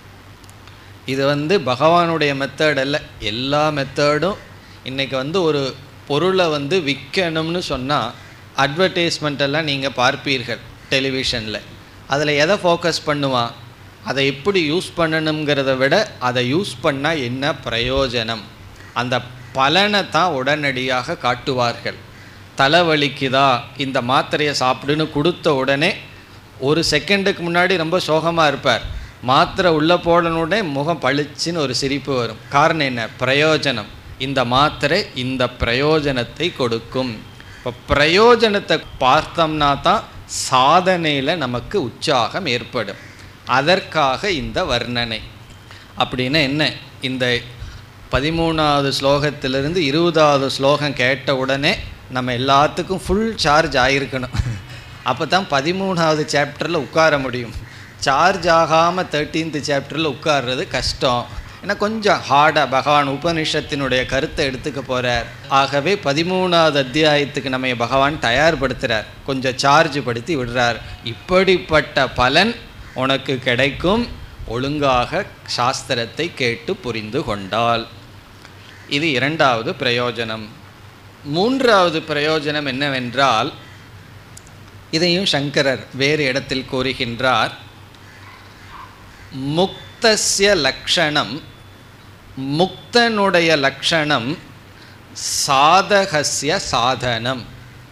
இது வந்து பகவானுடைய மெத்தட் அல்ல, எல்லா மெத்தடும். இன்றைக்கி வந்து ஒரு பொருளை வந்து விற்கணும்னு சொன்னால் அட்வர்டைஸ்மெண்ட்டெல்லாம் நீங்கள் பார்ப்பீர்கள் டெலிவிஷனில். அதில் எதை ஃபோக்கஸ் பண்ணுவான், அதை எப்படி யூஸ் பண்ணணுங்கிறத விட அதை யூஸ் பண்ணால் என்ன பிரயோஜனம், அந்த பலனை தான் உடனடியாக காட்டுவார்கள். தலைவலிக்குதா, இந்த மாத்திரையை சாப்பிடுன்னு கொடுத்த உடனே ஒரு செகண்டுக்கு முன்னாடி ரொம்ப சோகமாக இருப்பார், மாத்திரை உள்ளே போடணுடனே முகம் பளிச்சுன்னு ஒரு சிரிப்பு வரும். காரணம் என்ன, பிரயோஜனம். இந்த மாத்திரை இந்த பிரயோஜனத்தை கொடுக்கும். இப்போ பிரயோஜனத்தை பார்த்தோம்னா தான் சாதனையில் நமக்கு உற்சாகம் ஏற்படும். அதற்காக இந்த வர்ணனை. அப்படின்னா என்ன, இந்த பதிமூணாவது ஸ்லோகத்திலிருந்து இருபதாவது ஸ்லோகம் கேட்ட உடனே நம்ம எல்லாத்துக்கும் ஃபுல் சார்ஜ் ஆகிருக்கணும். அப்போ தான் பதிமூணாவது சாப்டரில் உட்கார முடியும். சார்ஜ் ஆகாமல் தேர்ட்டீன்த்து சாப்டரில் உட்கார்றது கஷ்டம். ஏன்னா கொஞ்சம் ஹார்டாக பகவான் உபனிஷத்தினுடைய கருத்தை எடுத்துக்க போகிறார். ஆகவே பதிமூணாவது அத்தியாயத்துக்கு நம்ம பகவான் தயார்படுத்துகிறார், கொஞ்சம் சார்ஜ் படுத்தி விடுறார். இப்படிப்பட்ட பலன் உனக்கு கிடைக்கும் ஒழுங்காக சாஸ்திரத்தை கேட்டு புரிந்து கொண்டால். இது இரண்டாவது பிரயோஜனம். மூன்றாவது பிரயோஜனம் என்னவென்றால், இதையும் சங்கரர் வேறு இடத்தில் கூறுகின்றார். முக்தஸ்ய லக்ஷணம், முக்தனுடைய லக்ஷணம் சாதகஸ்ய சாதனம்,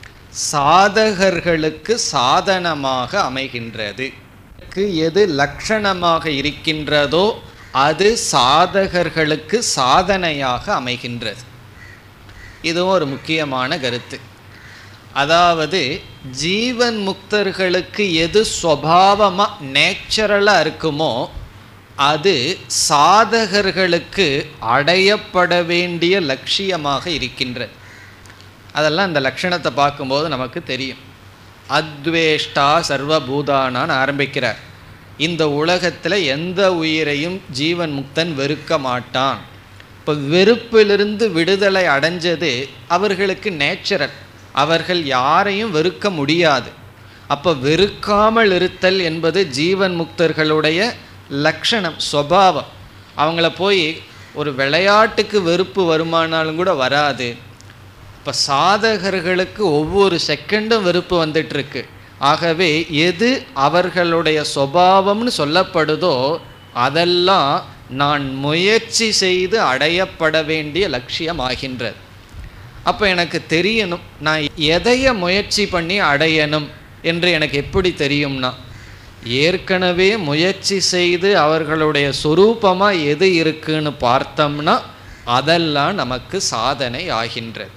சாதகர்களுக்கு சாதனமாக அமைகின்றது. எது லக்ஷணமாக இருக்கின்றதோ அது சாதகர்களுக்கு சாதனையாக அமைகின்றது. இதுவும் ஒரு முக்கியமான கருத்து. அதாவது ஜீவன் முக்தர்களுக்கு எது ஸ்வபாவமாக நேச்சுரலாக இருக்குமோ அது சாதகர்களுக்கு அடையப்பட வேண்டிய லட்சியமாக இருக்கின்றது. அதெல்லாம் இந்த லட்சணத்தை பார்க்கும்போது நமக்கு தெரியும். அத்வேஷ்டா சர்வபூதானான்னு ஆரம்பிக்கிறார். இந்த உலகத்தில் எந்த உயிரையும் ஜீவன் முக்தன் வெறுக்க மாட்டான். இப்போ வெறுப்பிலிருந்து விடுதலை அடைஞ்சது அவர்களுக்கு நேச்சுரல். அவர்கள் யாரையும் வெறுக்க முடியாது. அப்போ வெறுக்காமல் இருத்தல் என்பது ஜீவன் முக்தர்களுடைய லக்ஷணம், சுபாவம். அவங்கள போய் ஒரு விளையாட்டுக்கு வெறுப்பு வருமானாலும் கூட வராது. இப்போ சாதகர்களுக்கு ஒவ்வொரு செகண்டும் வெறுப்பு வந்துட்டுருக்கு. ஆகவே எது அவர்களுடைய சுபாவம்னு சொல்லப்படுதோ அதெல்லாம் நான் முயற்சி செய்து அடையப்பட வேண்டிய லட்சியம் ஆகின்றது. அப்போ எனக்கு தெரியணும் நான் எதைய முயற்சி பண்ணி அடையணும் என்று எனக்கு எப்படி தெரியும்னா, ஏற்கனவே முயற்சி செய்து அவர்களுடைய சொரூபமாக எது இருக்குன்னு பார்த்தோம்னா அதெல்லாம் நமக்கு சாதனை ஆகின்றது.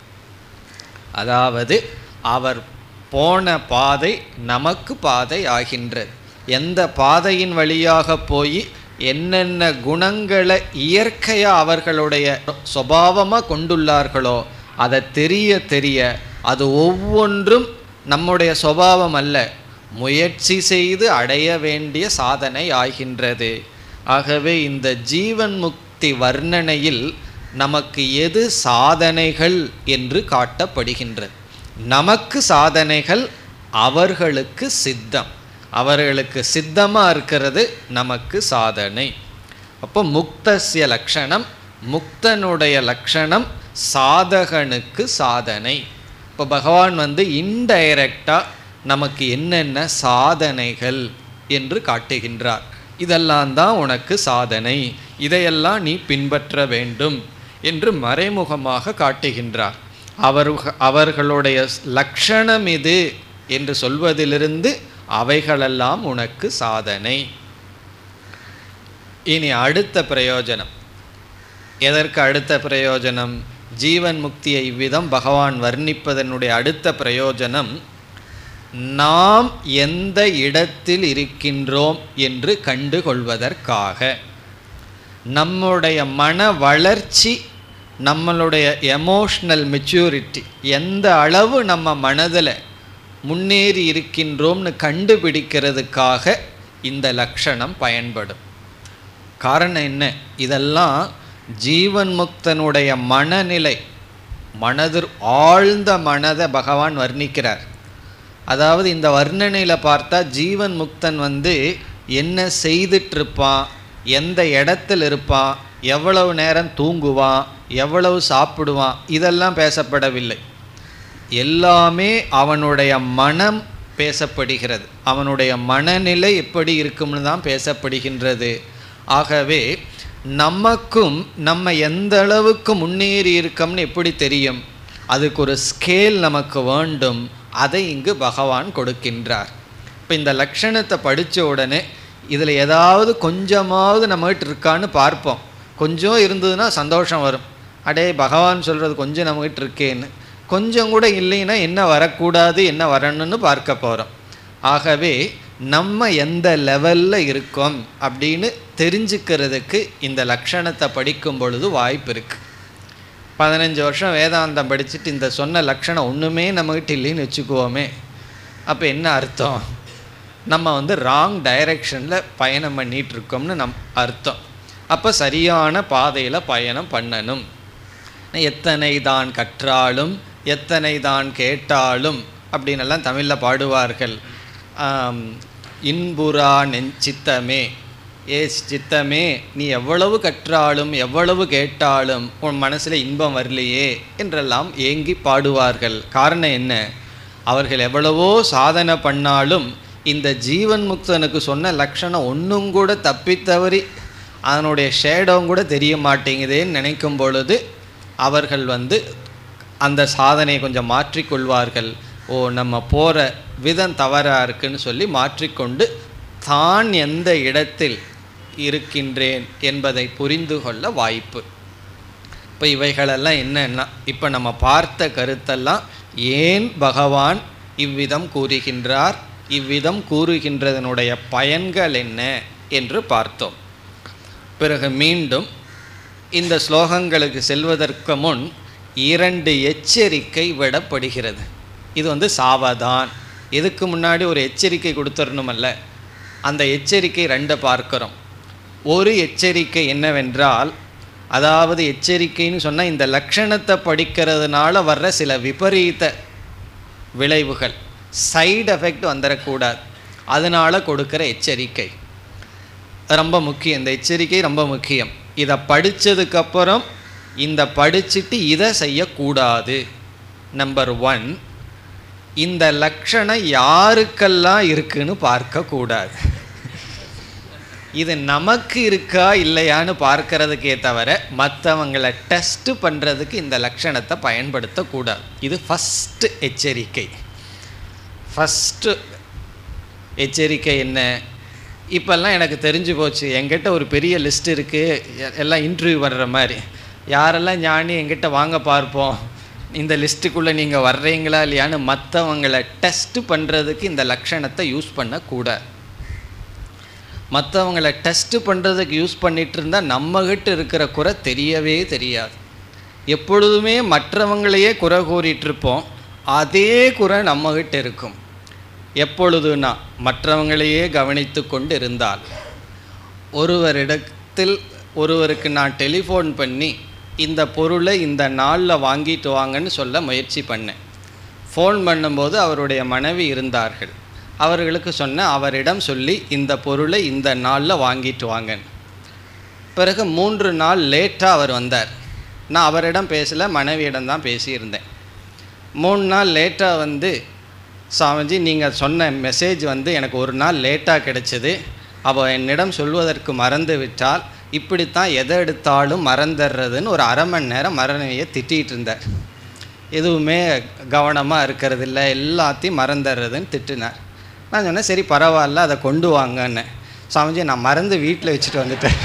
அதாவது அவர் போன பாதை நமக்கு பாதை ஆகின்றது. எந்த பாதையின் வழியாக போய் என்னென்ன குணங்களை இயற்கையாக அவர்களுடைய சுபாவமாக கொண்டுள்ளார்களோ அதை தெரிய தெரிய அது ஒவ்வொன்றும் நம்முடைய சுபாவம் அல்ல, முயற்சி செய்து அடைய வேண்டிய சாதனை ஆகின்றது. ஆகவே இந்த ஜீவன் முக்தி வர்ணனையில் நமக்கு எது சாதனைகள் என்று காட்டப்படுகின்றது. நமக்கு சாதனைகள், அவர்களுக்கு சித்தம். அவர்களுக்கு சித்தமாக இருக்கிறது நமக்கு சாதனை. அப்போ முக்தஸ்ய லக்ஷணம், முக்தனுடைய லக்ஷணம் சாதகனுக்கு சாதனை. இப்போ பகவான் வந்து இன்டைரக்டாக நமக்கு என்னென்ன சாதனைகள் என்று காட்டுகின்றார். இதெல்லாம் தான் உனக்கு சாதனை, இதையெல்லாம் நீ பின்பற்ற வேண்டும் என்று மறைமுகமாக காட்டுகின்றார். அவர் அவர்களுடைய லக்ஷணம் இது என்று சொல்வதிலிருந்து அவைகளெல்லாம் உனக்கு சாதனை. இனி அடுத்த பிரயோஜனம். எதற்கு அடுத்த பிரயோஜனம்? ஜீவன் முக்தியை இவ்விதம் பகவான் வர்ணிப்பதனுடைய அடுத்த பிரயோஜனம், நாம் எந்த இடத்தில் இருக்கின்றோம் என்று கண்டுகொள்வதற்காக. நம்முடைய மன வளர்ச்சி, நம்மளுடைய எமோஷ்னல் மெச்சூரிட்டி எந்த அளவு நம்ம மனதில் முன்னேறி இருக்கின்றோம்னு கண்டுபிடிக்கிறதுக்காக இந்த லக்ஷணம் பயன்படும். காரணம் என்ன? இதெல்லாம் ஜீவன் முக்தனுடைய மனநிலை, மனதில் ஆழ்ந்த மனதை பகவான் வர்ணிக்கிறார். அதாவது இந்த வர்ணனையில் பார்த்தா ஜீவன் முக்தன் வந்து என்ன செய்துட்ருப்பான், எந்த இடத்தில் இருப்பான், எவ்வளவு நேரம் தூங்குவான், எவ்வளவு சாப்பிடுவான், இதெல்லாம் பேசப்படவில்லை. எல்லாமே அவனுடைய மனம் பேசப்படுகிறது. அவனுடைய மனநிலை எப்படி இருக்கும்னு தான் பேசப்படுகின்றது. ஆகவே நமக்கும் நம்ம எந்த அளவுக்கு முன்னேறி இருக்கோம்னு எப்படி தெரியும்? அதுக்கு ஒரு ஸ்கேல் நமக்கு வேண்டும். அதை இங்கு பகவான் கொடுக்கின்றார். இப்போ இந்த லக்ஷணத்தை படித்த உடனே இதில் ஏதாவது கொஞ்சமாவது நம்மகிட்ட இருக்கான்னு பார்ப்போம். கொஞ்சம் இருந்ததுன்னா சந்தோஷம் வரும். அடே பகவான் சொல்கிறது கொஞ்சம் நம்மகிட்ட இருக்கேன்னு. கொஞ்சம் கூட இல்லைன்னா என்ன வரக்கூடாது என்ன வரணும்னு பார்க்க போகிறோம். ஆகவே நம்ம எந்த லெவலில் இருக்கோம் அப்படின்னு தெரிஞ்சுக்கிறதுக்கு இந்த லக்ஷணத்தை படிக்கும் பொழுது வாய்ப்பு இருக்குது. பதினஞ்சு வருஷம் வேதாந்தம் படிச்சுட்டு இந்த சொன்ன லக்ஷணம் ஒன்றுமே நம்மகிட்ட இல்லைன்னு வச்சுக்குவோமே, அப்போ என்ன அர்த்தம்? நம்ம வந்து ராங் டைரெக்ஷனில் பயணம் பண்ணிகிட்டு இருக்கோம்னு நம் அர்த்தம். அப்போ சரியான பாதையில் பயணம் பண்ணணும். எத்தனை தான் கற்றாலும் எத்தனை தான் கேட்டாலும் அப்படின்னு எல்லாம் தமிழில் பாடுவார்கள். இன்புறா நெஞ்சித்தமே, ஏ சித்தமே, நீ எவ்வளவு கற்றாலும் எவ்வளவு கேட்டாலும் உன் மனசில் இன்பம் வரலையே என்றெல்லாம் ஏங்கி பாடுவார்கள். காரணம் என்ன? அவர்கள் எவ்வளவோ சாதனை பண்ணாலும் இந்த ஜீவன் முக்தனுக்கு சொன்ன லட்சணம் ஒன்றும் கூட தப்பித்தவறி அதனுடைய ஷேடோவும் கூட தெரிய மாட்டேங்குதேன்னு நினைக்கும் பொழுது அவர்கள் வந்து அந்த சாதனையை கொஞ்சம் மாற்றிக்கொள்வார்கள். ஓ, நம்ம போகிற விதம் தவறாக இருக்குன்னு சொல்லி மாற்றிக்கொண்டு தான் எந்த இடத்தில் இருக்கின்றேன் என்பதை புரிந்து கொள்ள வாய்ப்பு. இப்போ இவைகளெல்லாம் என்னன்னா, இப்போ நம்ம பார்த்த கருத்தெல்லாம் ஏன் பகவான் இவ்விதம் கூறுகின்றார், இவ்விதம் கூறுகின்றதனுடைய பயன்கள் என்ன என்று பார்த்தோம். பிறகு மீண்டும் இந்த ஸ்லோகங்களுக்கு செல்வதற்கு முன் இரண்டு எச்சரிக்கை விடப்படுகிறது. இது வந்து சாவதான். இதுக்கு முன்னாடி ஒரு எச்சரிக்கை கொடுத்துடணுமல்ல, அந்த எச்சரிக்கை ரெண்டை பார்க்குறோம். ஒரு எச்சரிக்கை என்னவென்றால், அதாவது எச்சரிக்கைன்னு சொன்னால் இந்த லக்ஷணத்தை படிக்கிறதுனால வர்ற சில விபரீத விளைவுகள், சைடு எஃபெக்ட் வந்துடக்கூடாது, அதனால் கொடுக்குற எச்சரிக்கை ரொம்ப முக்கியம். இந்த எச்சரிக்கை ரொம்ப முக்கியம். இதை படித்ததுக்கப்புறம் இந்த படிச்சுட்டு இதை செய்யக்கூடாது. நம்பர் ஒன், இந்த லக்ஷணம் யாருக்கெல்லாம் இருக்குன்னு பார்க்கக்கூடாது. இது நமக்கு இருக்கா இல்லையான்னு பார்க்கறதுக்கே தவிர மற்றவங்களை டெஸ்ட் பண்ணுறதுக்கு இந்த லக்ஷணத்தை பயன்படுத்தக்கூடாது. இது ஃபஸ்ட்டு எச்சரிக்கை. ஃபஸ்ட்டு எச்சரிக்கை என்ன? இப்போல்லாம் எனக்கு தெரிஞ்சு போச்சு, என்கிட்ட ஒரு பெரிய லிஸ்ட் இருக்குது, எல்லாம் இன்டர்வியூ வர்ற மாதிரி. யாரெல்லாம் ஞானி என்கிட்ட வாங்க பார்ப்போம், இந்த லிஸ்ட்டுக்குள்ளே நீங்கள் வர்றீங்களா இல்லையான்னு மற்றவங்களை டெஸ்ட் பண்ணுறதுக்கு இந்த லக்ஷணத்தை யூஸ் பண்ணக்கூடாது. மற்றவங்களை டெஸ்ட்டு பண்ணுறதுக்கு யூஸ் பண்ணிகிட்டு இருந்தால் நம்மகிட்ட இருக்கிற குறை தெரியவே தெரியாது. எப்பொழுதுமே மற்றவங்களையே குறை கூறிகிட்ருப்போம், அதே குறை நம்மகிட்ட இருக்கும். எப்பொழுதுனா மற்றவங்களையே கவனித்து கொண்டு இருந்தால். ஒருவரிடத்தில் ஒருவருக்கு நான் டெலிஃபோன் பண்ணி இந்த பொருளை இந்த நாளில் வாங்கிட்டு வாங்கன்னு சொல்ல முயற்சி பண்ணேன். ஃபோன் பண்ணும்போது அவருடைய மனைவி இருந்தார்கள். அவர்களுக்கு சொன்ன அவரிடம் சொல்லி இந்த பொருளை இந்த நாளில் வாங்கிட்டு வாங்கன்னு. பிறகு மூன்று நாள் லேட்டாக அவர் வந்தார். நான் அவரிடம் பேசலை, மனைவியிடம் தான் பேசியிருந்தேன். மூணு நாள் லேட்டாக வந்து, சாமிஜி நீங்கள் சொன்ன மெசேஜ் வந்து எனக்கு ஒரு நாள் லேட்டாக கிடைச்சிது, அவள் என்னிடம் சொல்வதற்கு மறந்து விட்டால், இப்படித்தான் எதை எடுத்தாலும் மறந்துடுறதுன்னு ஒரு அரை மணி நேரம் மனைவியை திட்டிகிட்டு இருந்தார். எதுவுமே கவனமாக இருக்கிறது இல்லை, எல்லாத்தையும் மறந்துடுறதுன்னு திட்டினார். நான் சொன்னேன், சரி பரவாயில்ல, அதை கொண்டு வாங்கன்னு. சாமிஜி நான் மறந்து வீட்டில் வச்சுட்டு வந்துட்டேன்.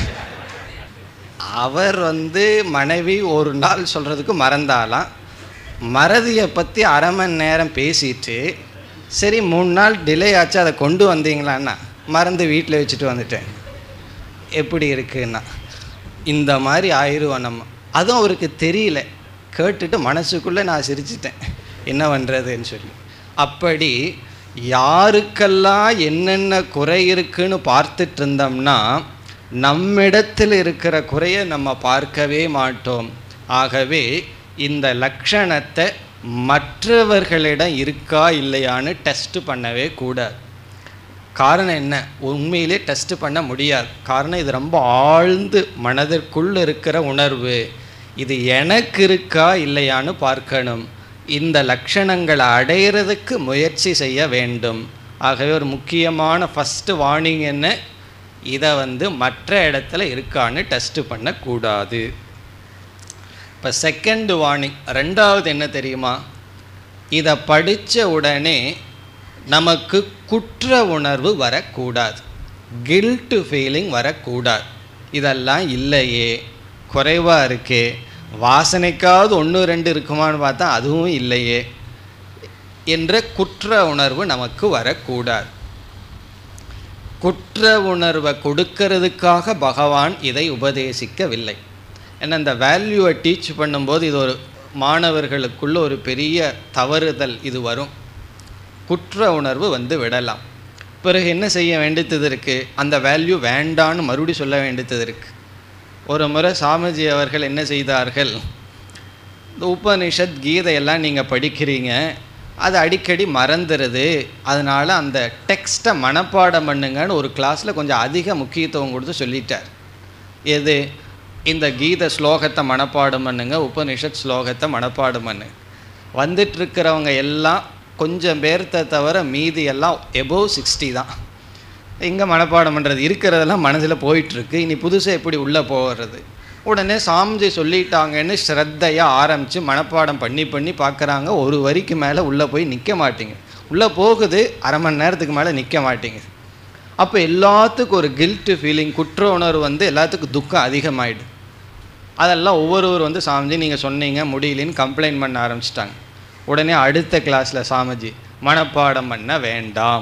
அவர் வந்து மனைவி ஒரு நாள் சொல்கிறதுக்கு மறந்தாலாம், மறதியை பற்றி அரை மணி நேரம் பேசிட்டு, சரி மூணு நாள் டிலே ஆச்சு, அதை கொண்டு வந்தீங்களான்னா மறந்து வீட்டில் வச்சுட்டு வந்துட்டேன். எப்படி இருக்குன்னா இந்த மாதிரி ஆயிடுவோம் நம்ம. அதுவும் அவருக்கு தெரியல, கேட்டுட்டு மனசுக்குள்ளே நான் சிரிச்சிட்டேன், என்ன பண்ணுறதுன்னு சொல்லி. அப்படி யாருக்கெல்லாம் என்னென்ன குறை இருக்குன்னு பார்த்துட்டு இருந்தோம்னா நம்மிடத்தில் இருக்கிற குறையை நம்ம பார்க்கவே மாட்டோம். ஆகவே இந்த லக்ஷணத்தை மற்றவர்களிடம் இருக்கா இல்லையான்னு டெஸ்ட்டு பண்ணவே கூடாது. காரணம் என்ன? உண்மையிலே டெஸ்ட்டு பண்ண முடியாது. காரணம் இது ரொம்ப ஆழ்ந்து மனதிற்குள் இருக்கிற உணர்வு. இது எனக்கு இருக்கா இல்லையான்னு பார்க்கணும். இந்த லக்ஷணங்களை அடையிறதுக்கு முயற்சி செய்ய வேண்டும். ஆகவே ஒரு முக்கியமான ஃபஸ்ட்டு வார்னிங் என்ன? இதை வந்து மற்ற இடத்துல இருக்கான்னு டெஸ்ட்டு பண்ணக்கூடாது. இப்போ செகண்ட் வார்னிங், ரெண்டாவது என்ன தெரியுமா? இதை படித்த உடனே நமக்கு குற்ற உணர்வு வரக்கூடாது, கில்ட்டு ஃபீலிங் வரக்கூடாது. இதெல்லாம் இல்லையே, குறைவாக இருக்கே, வாசனைக்காவது ஒன்று ரெண்டு இருக்குமான்னு பார்த்தா அதுவும் இல்லையே என்ற குற்ற உணர்வு நமக்கு வரக்கூடாது. குற்ற உணர்வை கொடுக்கறதுக்காக பகவான் இதை உபதேசிக்கவில்லை. ஏன்னா இந்த வேல்யூவை டீச் பண்ணும்போது இது ஒரு மாணவர்களுக்குள்ள ஒரு பெரிய தவறுதல் இது வரும். குற்ற உணர்வு வந்து விடலாம். பிறகு என்ன செய்ய வேண்டியது இருக்குது? அந்த வேல்யூ வேண்டான்னு மறுபடி சொல்ல வேண்டியது இருக்குது. ஒரு முறை சாமிஜி அவர்கள் என்ன செய்தார்கள், இந்த உபனிஷத் கீதையெல்லாம் நீங்கள் படிக்கிறீங்க, அது அடிக்கடி மறந்துடுது, அதனால் அந்த டெக்ஸ்ட்டை மனப்பாடம் பண்ணுங்கன்னு ஒரு கிளாஸில் கொஞ்சம் அதிக முக்கியத்துவம் கொடுத்து சொல்லிட்டார். எது? இந்த கீதை ஸ்லோகத்தை மனப்பாடம் பண்ணுங்க, உபனிஷத் ஸ்லோகத்தை மனப்பாடம் பண்ணு. வந்துட்டுருக்கிறவங்க எல்லாம் கொஞ்சம் பேர்த்த தவிர மீதி எல்லாம் எபோவ் சிக்ஸ்டி தான். இங்கே மனப்பாடம் பண்ணுறது இருக்கிறதெல்லாம் மனசில் போயிட்டுருக்கு. இனி புதுசாக எப்படி உள்ளே போகிறது? உடனே சாமிஜி சொல்லிட்டாங்கன்னு ஸ்ரத்தையாக ஆரம்பித்து மனப்பாடம் பண்ணி பண்ணி பார்க்குறாங்க. ஒரு வரிக்கு மேலே உள்ளே போய் நிற்க மாட்டேங்க. உள்ளே போகுது, அரை மணி நேரத்துக்கு மேலே நிற்க மாட்டேங்குது. அப்போ எல்லாத்துக்கும் ஒரு கில்ட்டு ஃபீலிங், குற்ற உணர்வு வந்து எல்லாத்துக்கும் துக்கம் அதிகமாகிடுது. அதெல்லாம் ஒவ்வொருவர் வந்து சாமிஜி நீங்கள் சொன்னீங்க முடியலன்னு கம்ப்ளைண்ட் பண்ண ஆரம்பிச்சிட்டாங்க. உடனே அடுத்த கிளாஸில் சாமிஜி மனப்பாடம் பண்ண வேண்டாம்,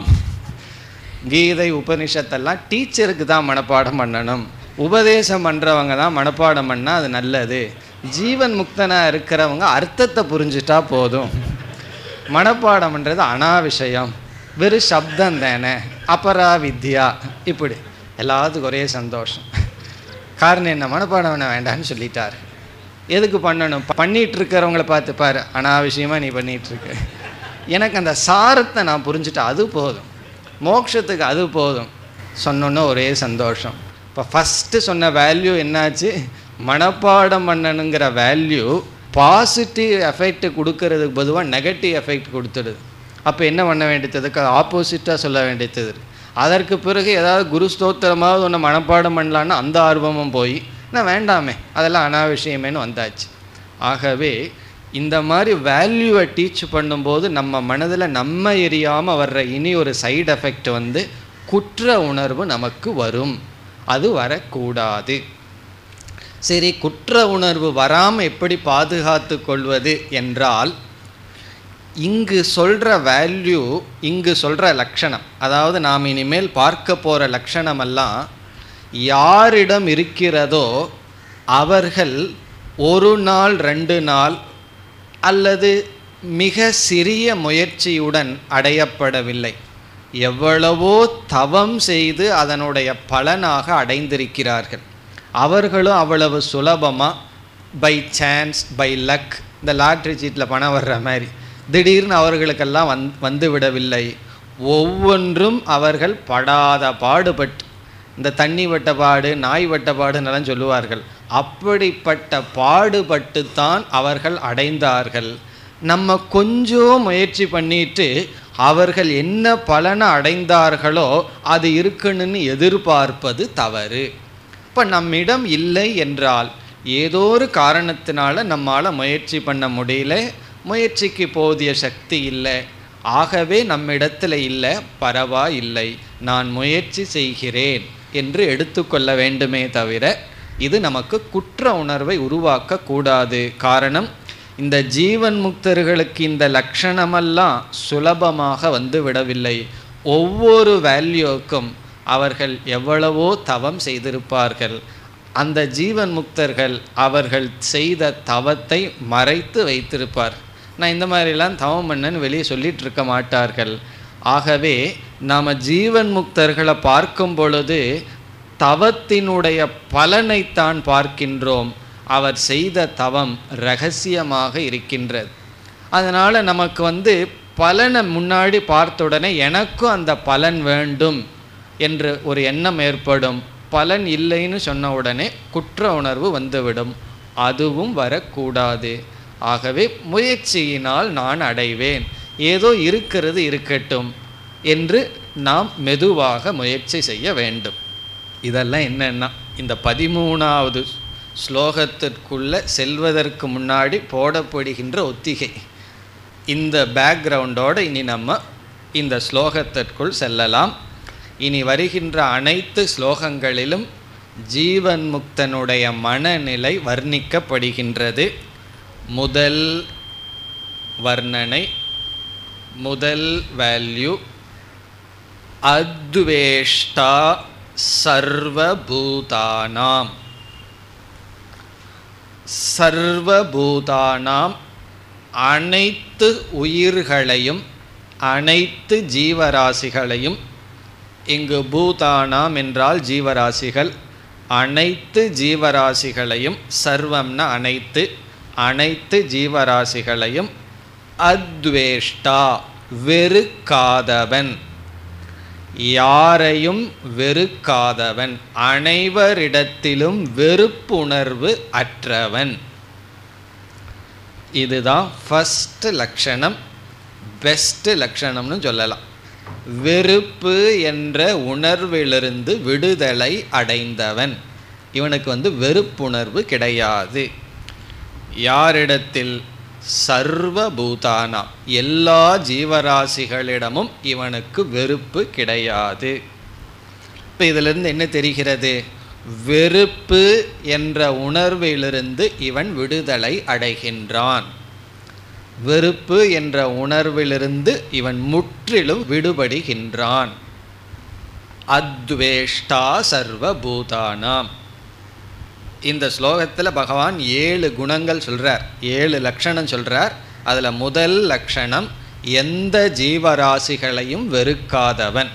கீதை உபனிஷத்தெல்லாம் டீச்சருக்கு தான் மனப்பாடம் பண்ணணும், உபதேசம் பண்ணுறவங்க தான் மனப்பாடம் பண்ணால் அது நல்லது, ஜீவன் முக்தனாக இருக்கிறவங்க அர்த்தத்தை புரிஞ்சிட்டா போதும், மனப்பாடம் பண்ணுறது அனாவிஷயம், வெறும் சப்தம் தானே, அபரா வித்யா. இப்படி எல்லாத்துக்கும் ஒரே சந்தோஷம். காரணம் என்ன? மனப்பாடம் பண்ண வேண்டாம்னு சொல்லிட்டார். எதுக்கு பண்ணணும்? பண்ணிகிட்டு இருக்கிறவங்கள பார்த்து பாரு, அனாவசியமாக நீ பண்ணிகிட்ருக்க, எனக்கு அந்த சாரத்தை நான் புரிஞ்சுட்டேன், அது போதும், மோட்சத்துக்கு அது போதும் சொன்னோன்னா ஒரே சந்தோஷம். இப்போ ஃபஸ்ட்டு சொன்ன வேல்யூ என்னாச்சு? மனப்பாடம் பண்ணணுங்கிற வேல்யூ பாசிட்டிவ் எஃபெக்ட் கொடுக்கறதுக்கு பொதுவாக நெகட்டிவ் எஃபெக்ட் கொடுத்துடுது. அப்போ என்ன பண்ண வேண்டியதுக்கு ஆப்போசிட்டாக சொல்ல வேண்டியது. அதற்கு பிறகு ஏதாவது குரு ஸ்தோத்திரமாவது ஒன்று மனப்பாடம் பண்ணலான்னு அந்த ஆர்வமும் போய் நான் வேண்டாமே, அதெல்லாம் அனாவசியமேனு வந்தாச்சு. ஆகவே இந்த மாதிரி வேல்யூவை டீச் பண்ணும்போது நம்ம மனதில் நம்ம எரியாமல் வர்ற இனி ஒரு சைடு எஃபெக்ட் வந்து குற்ற உணர்வு நமக்கு வரும். அது வரக்கூடாது. சரி, குற்ற உணர்வு வராமல் எப்படி பாதுகாத்து கொள்வது என்றால், இங்கு சொல்கிற வேல்யூ, இங்கு சொல்கிற லட்சணம், அதாவது நாம் இனிமேல் பார்க்க போகிற லட்சணமெல்லாம் யாரிடம் இருக்கிறதோ அவர்கள் ஒரு நாள் ரெண்டு நாள் அல்லது மிக சிறிய முயற்சியுடன் அடையப்படவில்லை, எவ்வளவோ தவம் செய்து அதனுடைய பலனாக அடைந்திருக்கிறார்கள். அவர்களும் அவ்வளவு சுலபமாக பை சான்ஸ் பை லக், இந்த லாட்ரி சீட்டில் பணம் வர்ற மாதிரி திடீர்னு அவர்களுக்கெல்லாம் வந் வந்து விடவில்லை. ஒவ்வொன்றும் அவர்கள் படாத பாடுபட்டு, இந்த தண்ணி வட்ட பாடு நாய் வட்ட பாடுன்னெல்லாம் சொல்லுவார்கள், அப்படிப்பட்ட பாடுபட்டுத்தான் அவர்கள் அடைந்தார்கள். நம்ம கொஞ்சம் முயற்சி பண்ணிட்டு அவர்கள் என்ன பலனை அடைந்தார்களோ அது இருக்குன்னு எதிர்பார்ப்பது தவறு. இப்போ நம்மிடம் இல்லை என்றால் ஏதோ ஒரு காரணத்தினால நம்மால் முயற்சி பண்ண முடியல, முயற்சிக்கு போதிய சக்தி இல்லை, ஆகவே நம்மிடத்தில் இல்லை, பரவாயில்லை, நான் முயற்சி செய்கிறேன் என்று எடுத்துக்கொள்ள வேண்டுமே தவிர இது நமக்கு குற்ற உணர்வை உருவாக்கக்கூடாது. காரணம், இந்த ஜீவன் முக்தர்களுக்கு இந்த லட்சணமெல்லாம் சுலபமாக வந்து விடவில்லை. ஒவ்வொரு வேல்யூக்கும் அவர்கள் எவ்வளவோ தவம் செய்திருப்பார்கள். அந்த ஜீவன் முக்தர்கள் அவர்கள் செய்த தவத்தை மறைத்து வைத்திருப்பார். நான் இந்த மாதிரிலாம் தவம் பண்ணேன்னு வெளியே சொல்லிகிட்டு இருக்க மாட்டார்கள். ஆகவே நாம் ஜீவன் முக்தர்களை பார்க்கும் பொழுது தவத்தினுடைய பலனைத்தான் பார்க்கின்றோம். அவர் செய்த தவம் இரகசியமாக இருக்கின்றது. அதனால் நமக்கு வந்து பலனை முன்னாடி பார்த்த உடனே எனக்கும் அந்த பலன் வேண்டும் என்று ஒரு எண்ணம் ஏற்படும். பலன் இல்லைன்னு சொன்ன உடனே குற்ற உணர்வு வந்துவிடும். அதுவும் வரக்கூடாது. ஆகவே முயற்சியினால் நான் அடைவேன், ஏதோ இருக்கிறது இருக்கட்டும் என்று நாம் மெதுவாக முயற்சி செய்ய வேண்டும். இதெல்லாம் என்னென்னா, இந்த பதிமூணாவது ஸ்லோகத்திற்குள்ளே செல்வதற்கு முன்னாடி போடப்படுகின்ற ஒத்திகை. இந்த பேக்ரவுண்டோடு இனி நம்ம இந்த ஸ்லோகத்திற்குள் செல்லலாம். இனி வருகின்ற அனைத்து ஸ்லோகங்களிலும் ஜீவன் முக்தனுடைய மனநிலை வர்ணிக்கப்படுகின்றது. முதல் வர்ணனை, முதல் வேல்யூ, அத்வேஷ்டா சர்வபூதானாம். சர்வபூதானாம் அனைத்து உயிர்களையும் அனைத்து ஜீவராசிகளையும், இங்கு பூதானாம் என்றால் ஜீவராசிகள், அனைத்து ஜீவராசிகளையும், சர்வம்னா அனைத்து, அனைத்து ஜீவராசிகளையும் அத்வேஷ்டா வெறுக்காதவன், யாரையும் வெறுக்காதவன், அனைவரிடத்திலும் வெறுப்புணர்வு அற்றவன். இதுதான் ஃபஸ்ட் லட்சணம், பெஸ்ட் லட்சணம்னு சொல்லலாம். வெறுப்பு என்ற உணர்விலிருந்து விடுதலை அடைந்தவன், இவனுக்கு வந்து வெறுப்புணர்வு கிடையாது. யாரிடத்தில்? சர்வபூதானா, எல்லா ஜீவராசிகளிடமும் இவனுக்கு வெறுப்பு கிடையாது. இப்போ இதிலிருந்து என்ன தெரிகிறது? வெறுப்பு என்ற உணர்விலிருந்து இவன் விடுதலை அடைகின்றான். வெறுப்பு என்ற உணர்விலிருந்து இவன் முற்றிலும் விடுபடுகின்றான். அத்வேஷ்டா சர்வபூதானாம். இந்த ஸ்லோகத்தில் பகவான் ஏழு குணங்கள் சொல்கிறார், ஏழு லட்சணம் சொல்கிறார். அதில் முதல் லட்சணம் எந்த ஜீவராசிகளையும் வெறுக்காதவன்.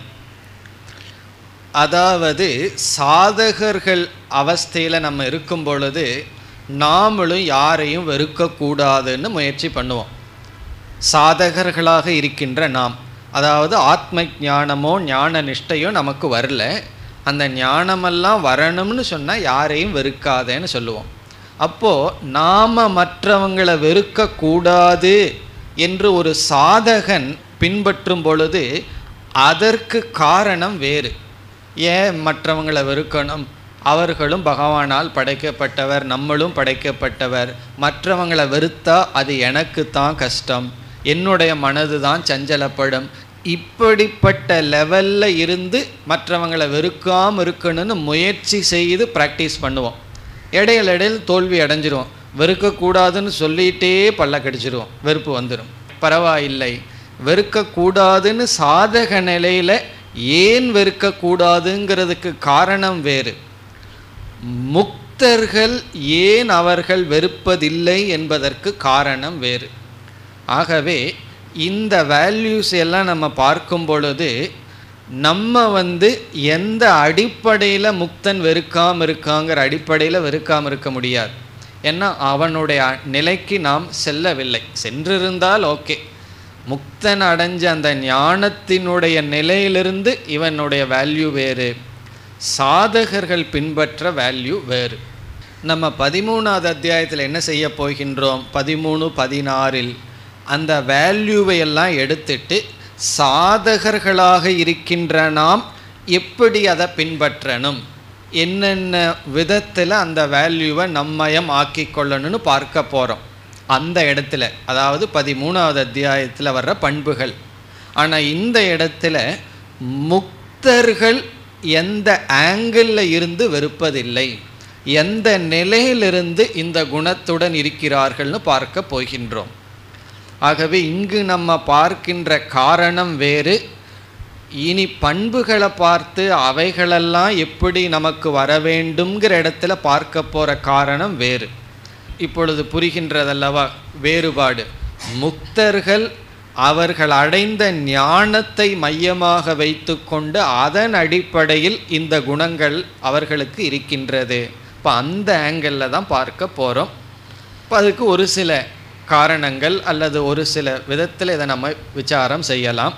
அதாவது சாதகர்கள் அவஸ்தையில் நம்ம இருக்கும் பொழுது நாமளும் யாரையும் வெறுக்கக்கூடாதுன்னு முயற்சி பண்ணுவோம். சாதகர்களாக இருக்கின்ற நாம், அதாவது ஆத்ம ஞானமோ ஞான நிஷ்டையோ நமக்கு வரல, அந்த ஞானமெல்லாம் வரணும்னு சொன்னால் யாரையும் வெறுக்காதேன்னு சொல்லுவோம். அப்போது நாம் மற்றவங்களை வெறுக்கக்கூடாது என்று ஒரு சாதகன் பின்பற்றும் பொழுது அதற்கு காரணம் வேறு. ஏன் மற்றவங்களை வெறுக்கணும்? அவர்களும் பகவானால் படைக்கப்பட்டவர், நம்மளும் படைக்கப்பட்டவர். மற்றவங்களை வெறுத்தா அது எனக்கு தான் கஷ்டம், என்னுடைய மனது தான் சஞ்சலப்படும். இப்படிப்பட்ட லெவலில் இருந்து மற்றவங்களை வெறுக்காமல் இருக்கணும்னு முயற்சி செய்து ப்ராக்டிஸ் பண்ணுவோம். இடையில இடையில் தோல்வி அடைஞ்சிருவோம். வெறுக்கக்கூடாதுன்னு சொல்லிகிட்டே பல்ல கடிச்சிருவோம், வெறுப்பு வந்துடும். பரவாயில்லை, வெறுக்கக்கூடாதுன்னு சாதக நிலையில் ஏன் வெறுக்கக்கூடாதுங்கிறதுக்கு காரணம் வேறு. முக்தர்கள் ஏன் அவர்கள் வெறுப்பதில்லை என்பதற்கு காரணம் வேறு. ஆகவே இந்த வேல்யூஸ் எல்லாம் நம்ம பார்க்கும் பொழுது நம்ம வந்து எந்த அடிப்படையில் முக்தன் வெறுக்காமல் இருக்காங்கிற அடிப்படையில் வெறுக்காமல் இருக்க முடியாது. ஏன்னா அவனுடைய நிலைக்கு நாம் செல்லவில்லை. சென்றிருந்தால் ஓகே, முக்தன் அடைஞ்ச அந்த ஞானத்தினுடைய நிலையிலிருந்து இவனுடைய வேல்யூ வேறு, சாதகர்கள் பின்பற்ற வேல்யூ வேறு. நம்ம பதிமூணாவது அத்தியாயத்தில் என்ன செய்ய போகின்றோம்? பதிமூணு பதினாறில் அந்த வேல்யூவை எல்லாம் எடுத்துட்டு சாதகர்களாக இருக்கின்ற நாம் எப்படி அதை பின்பற்றணும், என்னென்ன விதத்தில் அந்த வேல்யூவை நம்மயம் ஆக்கி கொள்ளணும்னு பார்க்க போகிறோம். அந்த இடத்துல, அதாவது பதிமூணாவது அத்தியாயத்தில் வர்ற பண்புகள். ஆனால் இந்த இடத்துல முக்தர்கள் எந்த ஆங்கிளில் இருந்து வெறுப்பதில்லை, எந்த நிலையிலிருந்து இந்த குணத்துடன் இருக்கிறார்கள்னு பார்க்க போகின்றோம். ஆகவே இங்கு நம்ம பார்க்கின்ற காரணம் வேறு. இனி பண்புகளை பார்த்து அவைகளெல்லாம் எப்படி நமக்கு வர வேண்டும்ங்கிற இடத்துல பார்க்க போகிற காரணம் வேறு. இப்பொழுது புரிகின்றதல்லவா வேறுபாடு? முக்தர்கள் அவர்கள் அடைந்த ஞானத்தை மையமாக வைத்து கொண்டு அதன் அடிப்படையில் இந்த குணங்கள் அவர்களுக்கு இருக்கின்றது. இப்போ அந்த ஆங்கிளில் தான் பார்க்க போகிறோம். இப்போ அதுக்கு ஒரு சில காரணங்கள் அல்லது ஒரு சில விதத்தில் இதை நம்ம விசாரம் செய்யலாம்.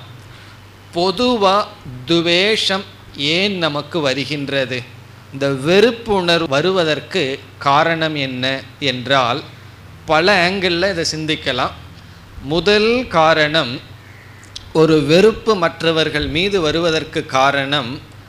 பொதுவாக துவேஷம் ஏன் நமக்கு வருகின்றது? இந்த வெறுப்புணர்வு வருவதற்கு காரணம் என்ன என்றால் பல ஆங்கிளில் இதை சிந்திக்கலாம். முதல் காரணம், ஒரு வெறுப்பு மற்றவர்கள் மீது வருவதற்கு காரணம்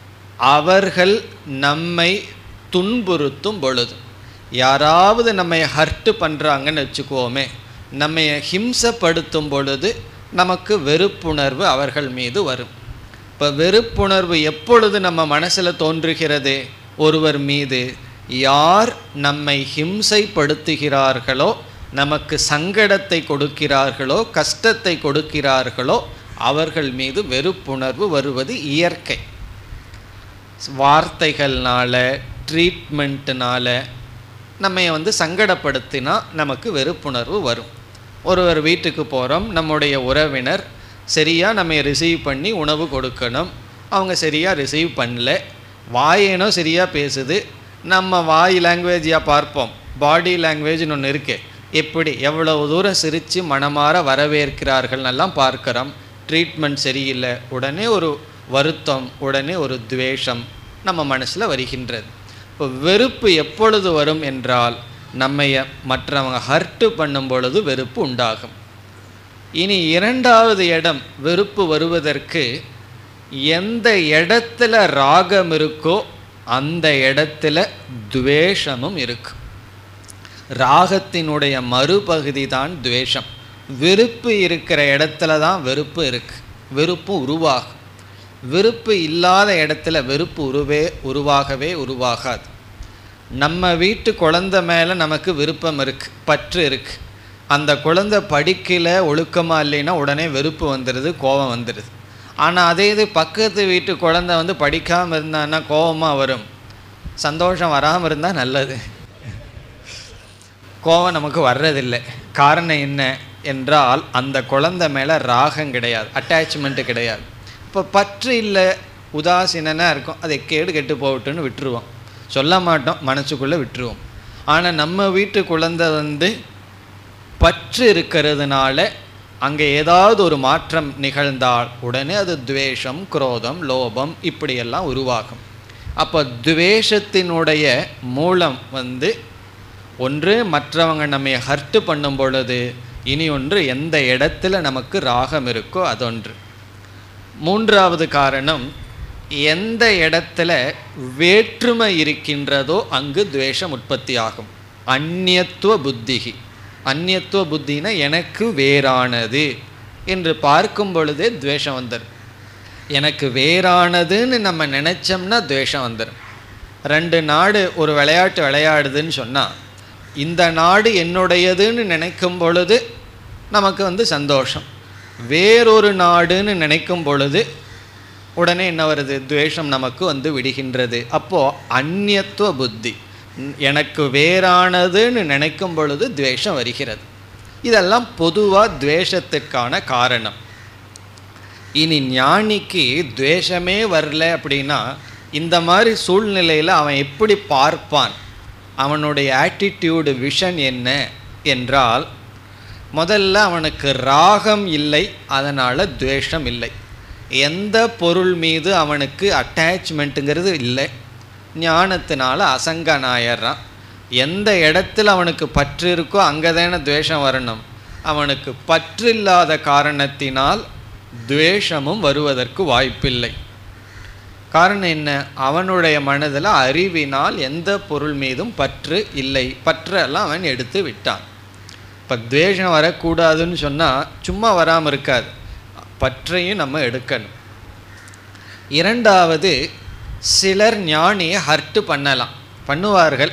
அவர்கள் நம்மை துன்புறுத்தும் பொழுது. யாராவது நம்மை ஹர்ட் பண்ணுறாங்கன்னு வச்சுக்குவோமே, நம்மை ஹிம்சப்படுத்தும் பொழுது நமக்கு வெறுப்புணர்வு அவர்கள் மீது வரும். இப்போ வெறுப்புணர்வு எப்பொழுது நம்ம மனசில் தோன்றுகிறது? ஒருவர் மீது யார் நம்மை ஹிம்சைப்படுத்துகிறார்களோ, நமக்கு சங்கடத்தை கொடுக்கிறார்களோ, கஷ்டத்தை கொடுக்கிறார்களோ, அவர்கள் மீது வெறுப்புணர்வு வருவது இயற்கை. வார்த்தைகள்னால, ட்ரீட்மெண்ட்னால நம்ம வந்து சங்கடப்படுத்தினா நமக்கு வெறுப்புணர்வு வரும். ஒருவர் வீட்டுக்கு போகிறோம், நம்முடைய உறவினர் சரியாக நம்ம ரிசீவ் பண்ணி உணவு கொடுக்கணும், அவங்க சரியாக ரிசீவ் பண்ணல, வாயேனோ சரியாக பேசுது, நம்ம வாய் லாங்குவேஜாக பார்ப்போம், பாடி லாங்குவேஜ்னு ஒன்று இருக்கு, எப்படி எவ்வளவு தூரம் சிரித்து மனமாற வரவேற்கிறார்கள்னெல்லாம் பார்க்குறோம். ட்ரீட்மெண்ட் சரியில்லை, உடனே ஒரு வருத்தம், உடனே ஒரு துவேஷம் நம்ம மனசில் வருகின்றது. இப்போ வெறுப்பு எப்பொழுது வரும் என்றால் நம்மை மற்றவங்க ஹர்ட்டு பண்ணும் பொழுது வெறுப்பு உண்டாகும். இனி இரண்டாவது இடம் வெறுப்பு வருவதற்கு, எந்த இடத்துல ராகம் இருக்கோ அந்த இடத்துல துவேஷமும் இருக்கும். ராகத்தினுடைய மறுபகுதி தான் துவேஷம். வெறுப்பு இருக்கிற இடத்துல தான் வெறுப்பு இருக்கு, வெறுப்பு உருவாகும். வெறுப்பு இல்லாத இடத்துல வெறுப்பு உருவே உருவாகவே உருவாகாது. நம்ம வீட்டு குழந்தை மேலே நமக்கு விருப்பம் இருக்குது, பற்று இருக்குது. அந்த குழந்தை படிக்கல, ஒழுக்கமாக இல்லைன்னா உடனே வெறுப்பு வந்துடுது, கோபம் வந்துடுது. ஆனால் அதே இது பக்கத்து வீட்டு குழந்தை வந்து படிக்காமல் இருந்தான்னா கோபமாக வரும், சந்தோஷம் வராமல் இருந்தால் நல்லது. கோபம் நமக்கு வர்றதில்லை. காரணம் என்ன என்றால் அந்த குழந்தை மேலே ராகம் கிடையாது, அட்டாச்மெண்ட்டு கிடையாது. இப்போ பற்று இல்லை, உதாசீனனாக இருக்கும், அதை கேடு கெட்டு போகட்டுன்னு விட்டுருவோம், சொல்ல மாட்டோம், மனசுக்குள்ளே விட்டுருவோம். ஆனால் நம்ம வீட்டு குழந்தை வந்து பற்று இருக்கிறதுனால அங்கே ஏதாவது ஒரு மாற்றம் நிகழ்ந்தால் உடனே அது துவேஷம், குரோதம், லோபம் இப்படியெல்லாம் உருவாகும். அப்போ துவேஷத்தினுடைய மூலம் வந்து ஒன்று மற்றவங்க நம்ம ஹர்ட்டு பண்ணும் பொழுது, இனி ஒன்று எந்த இடத்துல நமக்கு ராகம் இருக்கோ அதொன்று. மூன்றாவது காரணம், எந்த இடத்துல வேற்றுமை இருக்கின்றதோ அங்கு துவேஷம் உற்பத்தி ஆகும். அந்நியத்துவ புத்திகி, அந்நியத்துவ புத்தினா எனக்கு வேறானது என்று பார்க்கும் பொழுதே துவேஷம் வந்துடும். எனக்கு வேறானதுன்னு நம்ம நினச்சோம்னா துவேஷம் வந்துடும். ரெண்டு நாடு ஒரு விளையாட்டு விளையாடுதுன்னு சொன்னால் இந்த நாடு என்னுடையதுன்னு நினைக்கும் பொழுது நமக்கு வந்து சந்தோஷம். வேறொரு நாடுன்னு நினைக்கும் பொழுது உடனே என்ன வருது, துவேஷம் நமக்கு வந்து விடுகின்றது. அப்போது அந்நியத்துவ புத்தி, எனக்கு வேறானதுன்னு நினைக்கும் பொழுது துவேஷம் வருகிறது. இதெல்லாம் பொதுவாக துவேஷத்திற்கான காரணம். இனி ஞானிக்கு துவேஷமே வரல அப்படின்னா இந்த மாதிரி சூழ்நிலையில் அவன் எப்படி பார்ப்பான், அவனுடைய ஆட்டிடியூடு, விஷன் என்ன என்றால், முதல்ல அவனுக்கு ராகம் இல்லை, அதனால் துவேஷம் இல்லை. எந்த பொருள் மீது அவனுக்கு அட்டாச்மெண்ட்டுங்கிறது இல்லை, ஞானத்தினால அசங்கனாயிடுறான். எந்த இடத்துல அவனுக்கு பற்று இருக்கோ அங்கே தானே துவேஷம் வரணும். அவனுக்கு பற்று இல்லாத காரணத்தினால் துவேஷமும் வருவதற்கு வாய்ப்பில்லை. காரணம் என்ன, அவனுடைய மனதில் அறிவினால் எந்த பொருள் மீதும் பற்று இல்லை, பற்றெல்லாம் அவன் எடுத்து விட்டான். இப்போ துவேஷம் வரக்கூடாதுன்னு சொன்னால் சும்மா வராமல் இருக்காது, பற்றையும் நம்ம எடுக்கணும். இரண்டாவது, சிலர் ஞானியை ஹர்ட்டு பண்ணலாம், பண்ணுவார்கள்.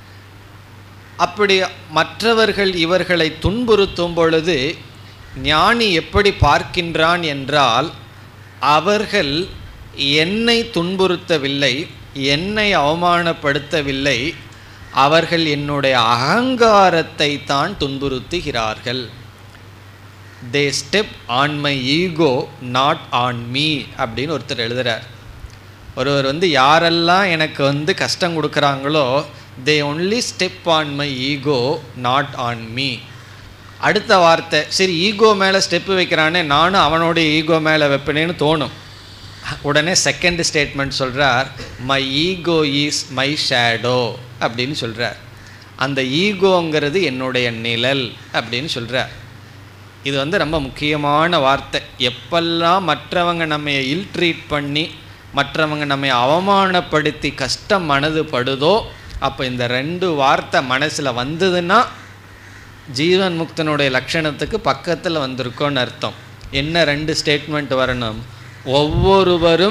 அப்படி மற்றவர்கள் இவர்களை துன்புறுத்தும் பொழுது ஞானி எப்படி பார்க்கின்றான் என்றால், அவர்கள் என்னை துன்புறுத்தவில்லை, என்னை அவமானப்படுத்தவில்லை, அவர்கள் என்னுடைய அகங்காரத்தை தான் துன்புறுத்துகிறார்கள். They step on my ego not on me அப்படின்னு ஒருத்தர் எழுதுகிறார். ஒருவர் வந்து யாரெல்லாம் எனக்கு வந்து கஷ்டம் கொடுக்குறாங்களோ they only step on my ego not on me. அடுத்த வார்த்தை, சரி ஈகோ மேலே ஸ்டெப்பு வைக்கிறானே, நானும் அவனுடைய ஈகோ மேலே வைப்பேனேன்னு தோணும். உடனே செகண்ட் ஸ்டேட்மெண்ட் சொல்கிறார், my ego is my shadow அப்படின்னு சொல்கிறார். அந்த ஈகோங்கிறது என்னுடைய நிழல் அப்படின்னு சொல்கிறார். இது வந்து ரொம்ப முக்கியமான வார்த்தை. எப்பெல்லாம் மற்றவங்க நம்ம இல் ட்ரீட் பண்ணி, மற்றவங்க நம்ம அவமானப்படுத்தி கஷ்டம் மனது படுதோ, அப்போ இந்த ரெண்டு வார்த்தை மனசில் வந்ததுன்னா ஜீவன் முக்தனுடைய லட்சணத்துக்கு பக்கத்தில் வந்திருக்கோன்னு அர்த்தம். என்ன ரெண்டு ஸ்டேட்மெண்ட் வரணும், ஒவ்வொருவரும்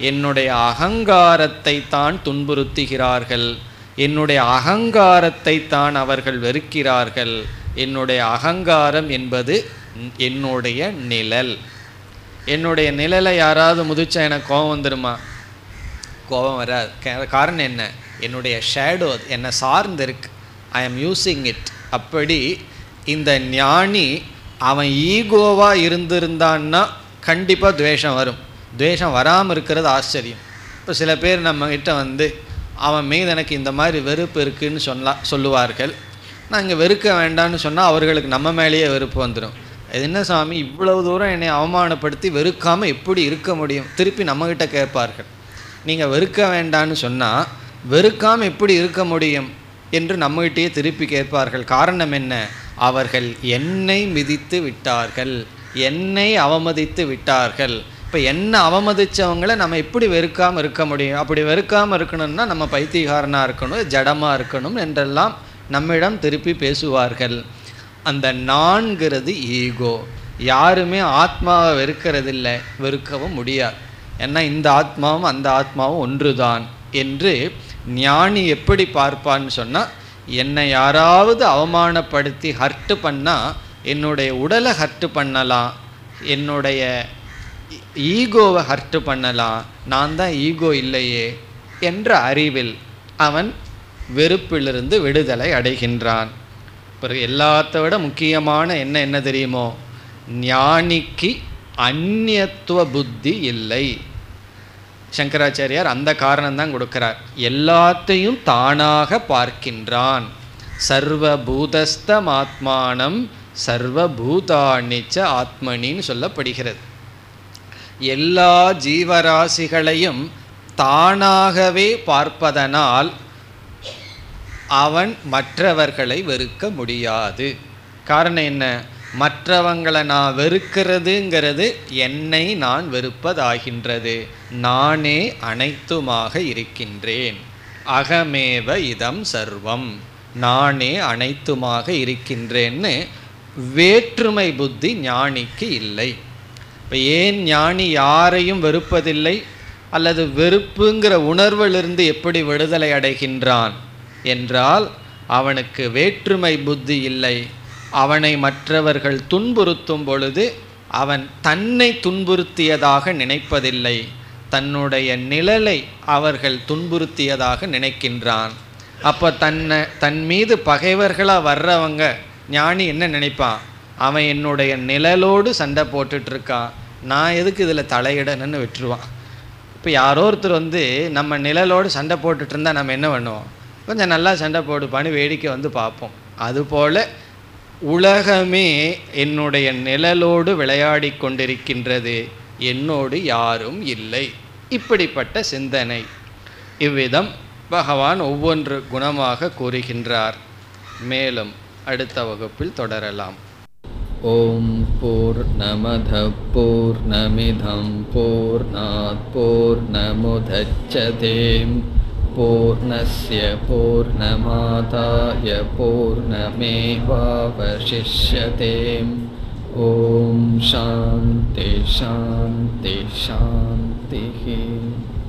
என்னுடைய அகங்காரத்தை தான் துன்புறுத்துகிறார்கள், என்னுடைய அகங்காரத்தை தான் அவர்கள் வெறுக்கிறார்கள். என்னுடைய அகங்காரம் என்பது என்னுடைய நிழல். என்னுடைய நிழலை யாராவது முதிச்சா எனக்கு கோபம் வந்துடுமா? கோபம் வராது. காரணம் என்ன? என்னுடைய ஷேடோ என்னை சார்ந்து இருக்கு. ஐ ஆம் யூஸிங் இட். அப்படி இந்த ஞானி அவன் ஈகோவாக இருந்திருந்தான்னா கண்டிப்பாக துவேஷம் வரும். துவேஷம் வராமல் இருக்கிறது ஆச்சரியம். இப்போ சில பேர் நம்மக்கிட்ட வந்து அவன் மீது எனக்கு இந்த மாதிரி வெறுப்பு இருக்குதுன்னு சொல்லா சொல்லுவார்கள். நான் இங்கே வெறுக்க வேண்டான்னு சொன்னால் அவர்களுக்கு நம்ம மேலேயே வெறுப்பு வந்துடும். இது என்ன சாமி இவ்வளவு தூரம் என்னை அவமானப்படுத்தி வெறுக்காமல் எப்படி இருக்க முடியும்? திருப்பி நம்மக்கிட்ட கேட்பார்கள். நீங்கள் வெறுக்க வேண்டான்னு சொன்னால் வெறுக்காமல் எப்படி இருக்க முடியும் என்று நம்மகிட்டயே திருப்பி கேட்பார்கள். காரணம் என்ன? அவர்கள் என்னை மிதித்து விட்டார்கள், என்னை அவமதித்து விட்டார்கள். இப்போ என்ன அவமதித்தவங்களை நம்ம எப்படி வெறுக்காமல் இருக்க முடியும்? அப்படி வெறுக்காமல் இருக்கணும்னா நம்ம பைத்தியக்காரனாக இருக்கணும், ஜடமாக இருக்கணும் என்றெல்லாம் நம்மிடம் திருப்பி பேசுவார்கள். அந்த நான்கிறது ஈகோ. யாருமே ஆத்மாவை வெறுக்கிறதில்லை, வெறுக்கவும் முடியாது. ஏன்னா இந்த ஆத்மாவும் அந்த ஆத்மாவும் ஒன்று தான் என்று ஞானி எப்படி பார்ப்பான்னு சொன்னால், என்னை யாராவது அவமானப்படுத்தி ஹர்ட்டு பண்ணால் என்னுடைய உடலை ஹர்ட்டு பண்ணலாம், என்னுடைய ஈகோவை ஹர்ட்டு பண்ணலாம், நான் தான் ஈகோ இல்லையே என்ற அறிவில் அவன் வெறுப்பிலிருந்து விடுதலை அடைகின்றான். பிறகு எல்லாத்த விட முக்கியமான என்ன என்ன தெரியுமோ? ஞானிக்கு அந்நியத்துவ புத்தி இல்லை. சங்கராச்சாரியார் அந்த காரணம்தான் கொடுக்கிறார். எல்லாத்தையும் தானாக பார்க்கின்றான். சர்வபூதஸ்தம் ஆத்மானம் சர்வபூதானிச்ச ஆத்மனின்னு சொல்லப்படுகிறது. எல்லா ஜீவராசிகளையும் தானாகவே பார்ப்பதனால் அவன் மற்றவர்களை வெறுக்க முடியாது. காரணம் என்ன? மற்றவங்களை நான் வெறுக்கிறதுங்கிறது என்னை நான் வெறுப்பதாகின்றது. நானே அனைத்துமாக இருக்கின்றேன். அகமேவ இதம் சர்வம், நானே அனைத்துமாக இருக்கின்றேன்னு வேற்றுமை புத்தி ஞானிக்கு இல்லை. இப்போ ஏன் ஞானி யாரையும் வெறுப்பதில்லை அல்லது வெறுப்புங்கிற உணர்விலிருந்து எப்படி விடுதலை அடைகின்றான் என்றால், அவனுக்கு வேற்றுமை புத்தி இல்லை. அவனை மற்றவர்கள் துன்புறுத்தும் பொழுது அவன் தன்னை துன்புறுத்தியதாக நினைப்பதில்லை, தன்னுடைய நிழலை அவர்கள் துன்புறுத்தியதாக நினைக்கின்றான். அப்போ தன்னை தன் மீது பகைவர்களாக வர்றவங்க ஞானி என்ன நினைப்பான்? அவன் என்னுடைய நிழலோடு சண்டை போட்டுட்ருக்கான், நான் எதுக்கு இதில் தலையிடணும்னு விட்டுருவான். இப்போ யாரோ ஒருத்தர் வந்து நம்ம நிழலோடு சண்டை போட்டுட்டு இருந்தால் நம்ம என்ன பண்ணுவோம்? கொஞ்சம் நல்லா சண்டை போடுப்பான்னு வேடிக்கை வந்து பார்ப்போம். அதுபோல் உலகமே என்னுடைய நிழலோடு விளையாடி கொண்டிருக்கின்றது, என்னோடு யாரும் இல்லை. இப்படிப்பட்ட சிந்தனை. இவ்விதம் பகவான் ஒவ்வொன்று குணமாக கூறுகின்றார். மேலும் அடுத்த வகுப்பில் தொடரலாம். ஓம் பூர்ணமத பூர்ணமிதம் பூர்ணாத் பூர்ணமுதச்யதே பூர்ணஸ்ய பூர்ணமாதாய பூர்ணமேவாவசிஷ்யதே. ஓம் சாந்தி சாந்தி சாந்தி.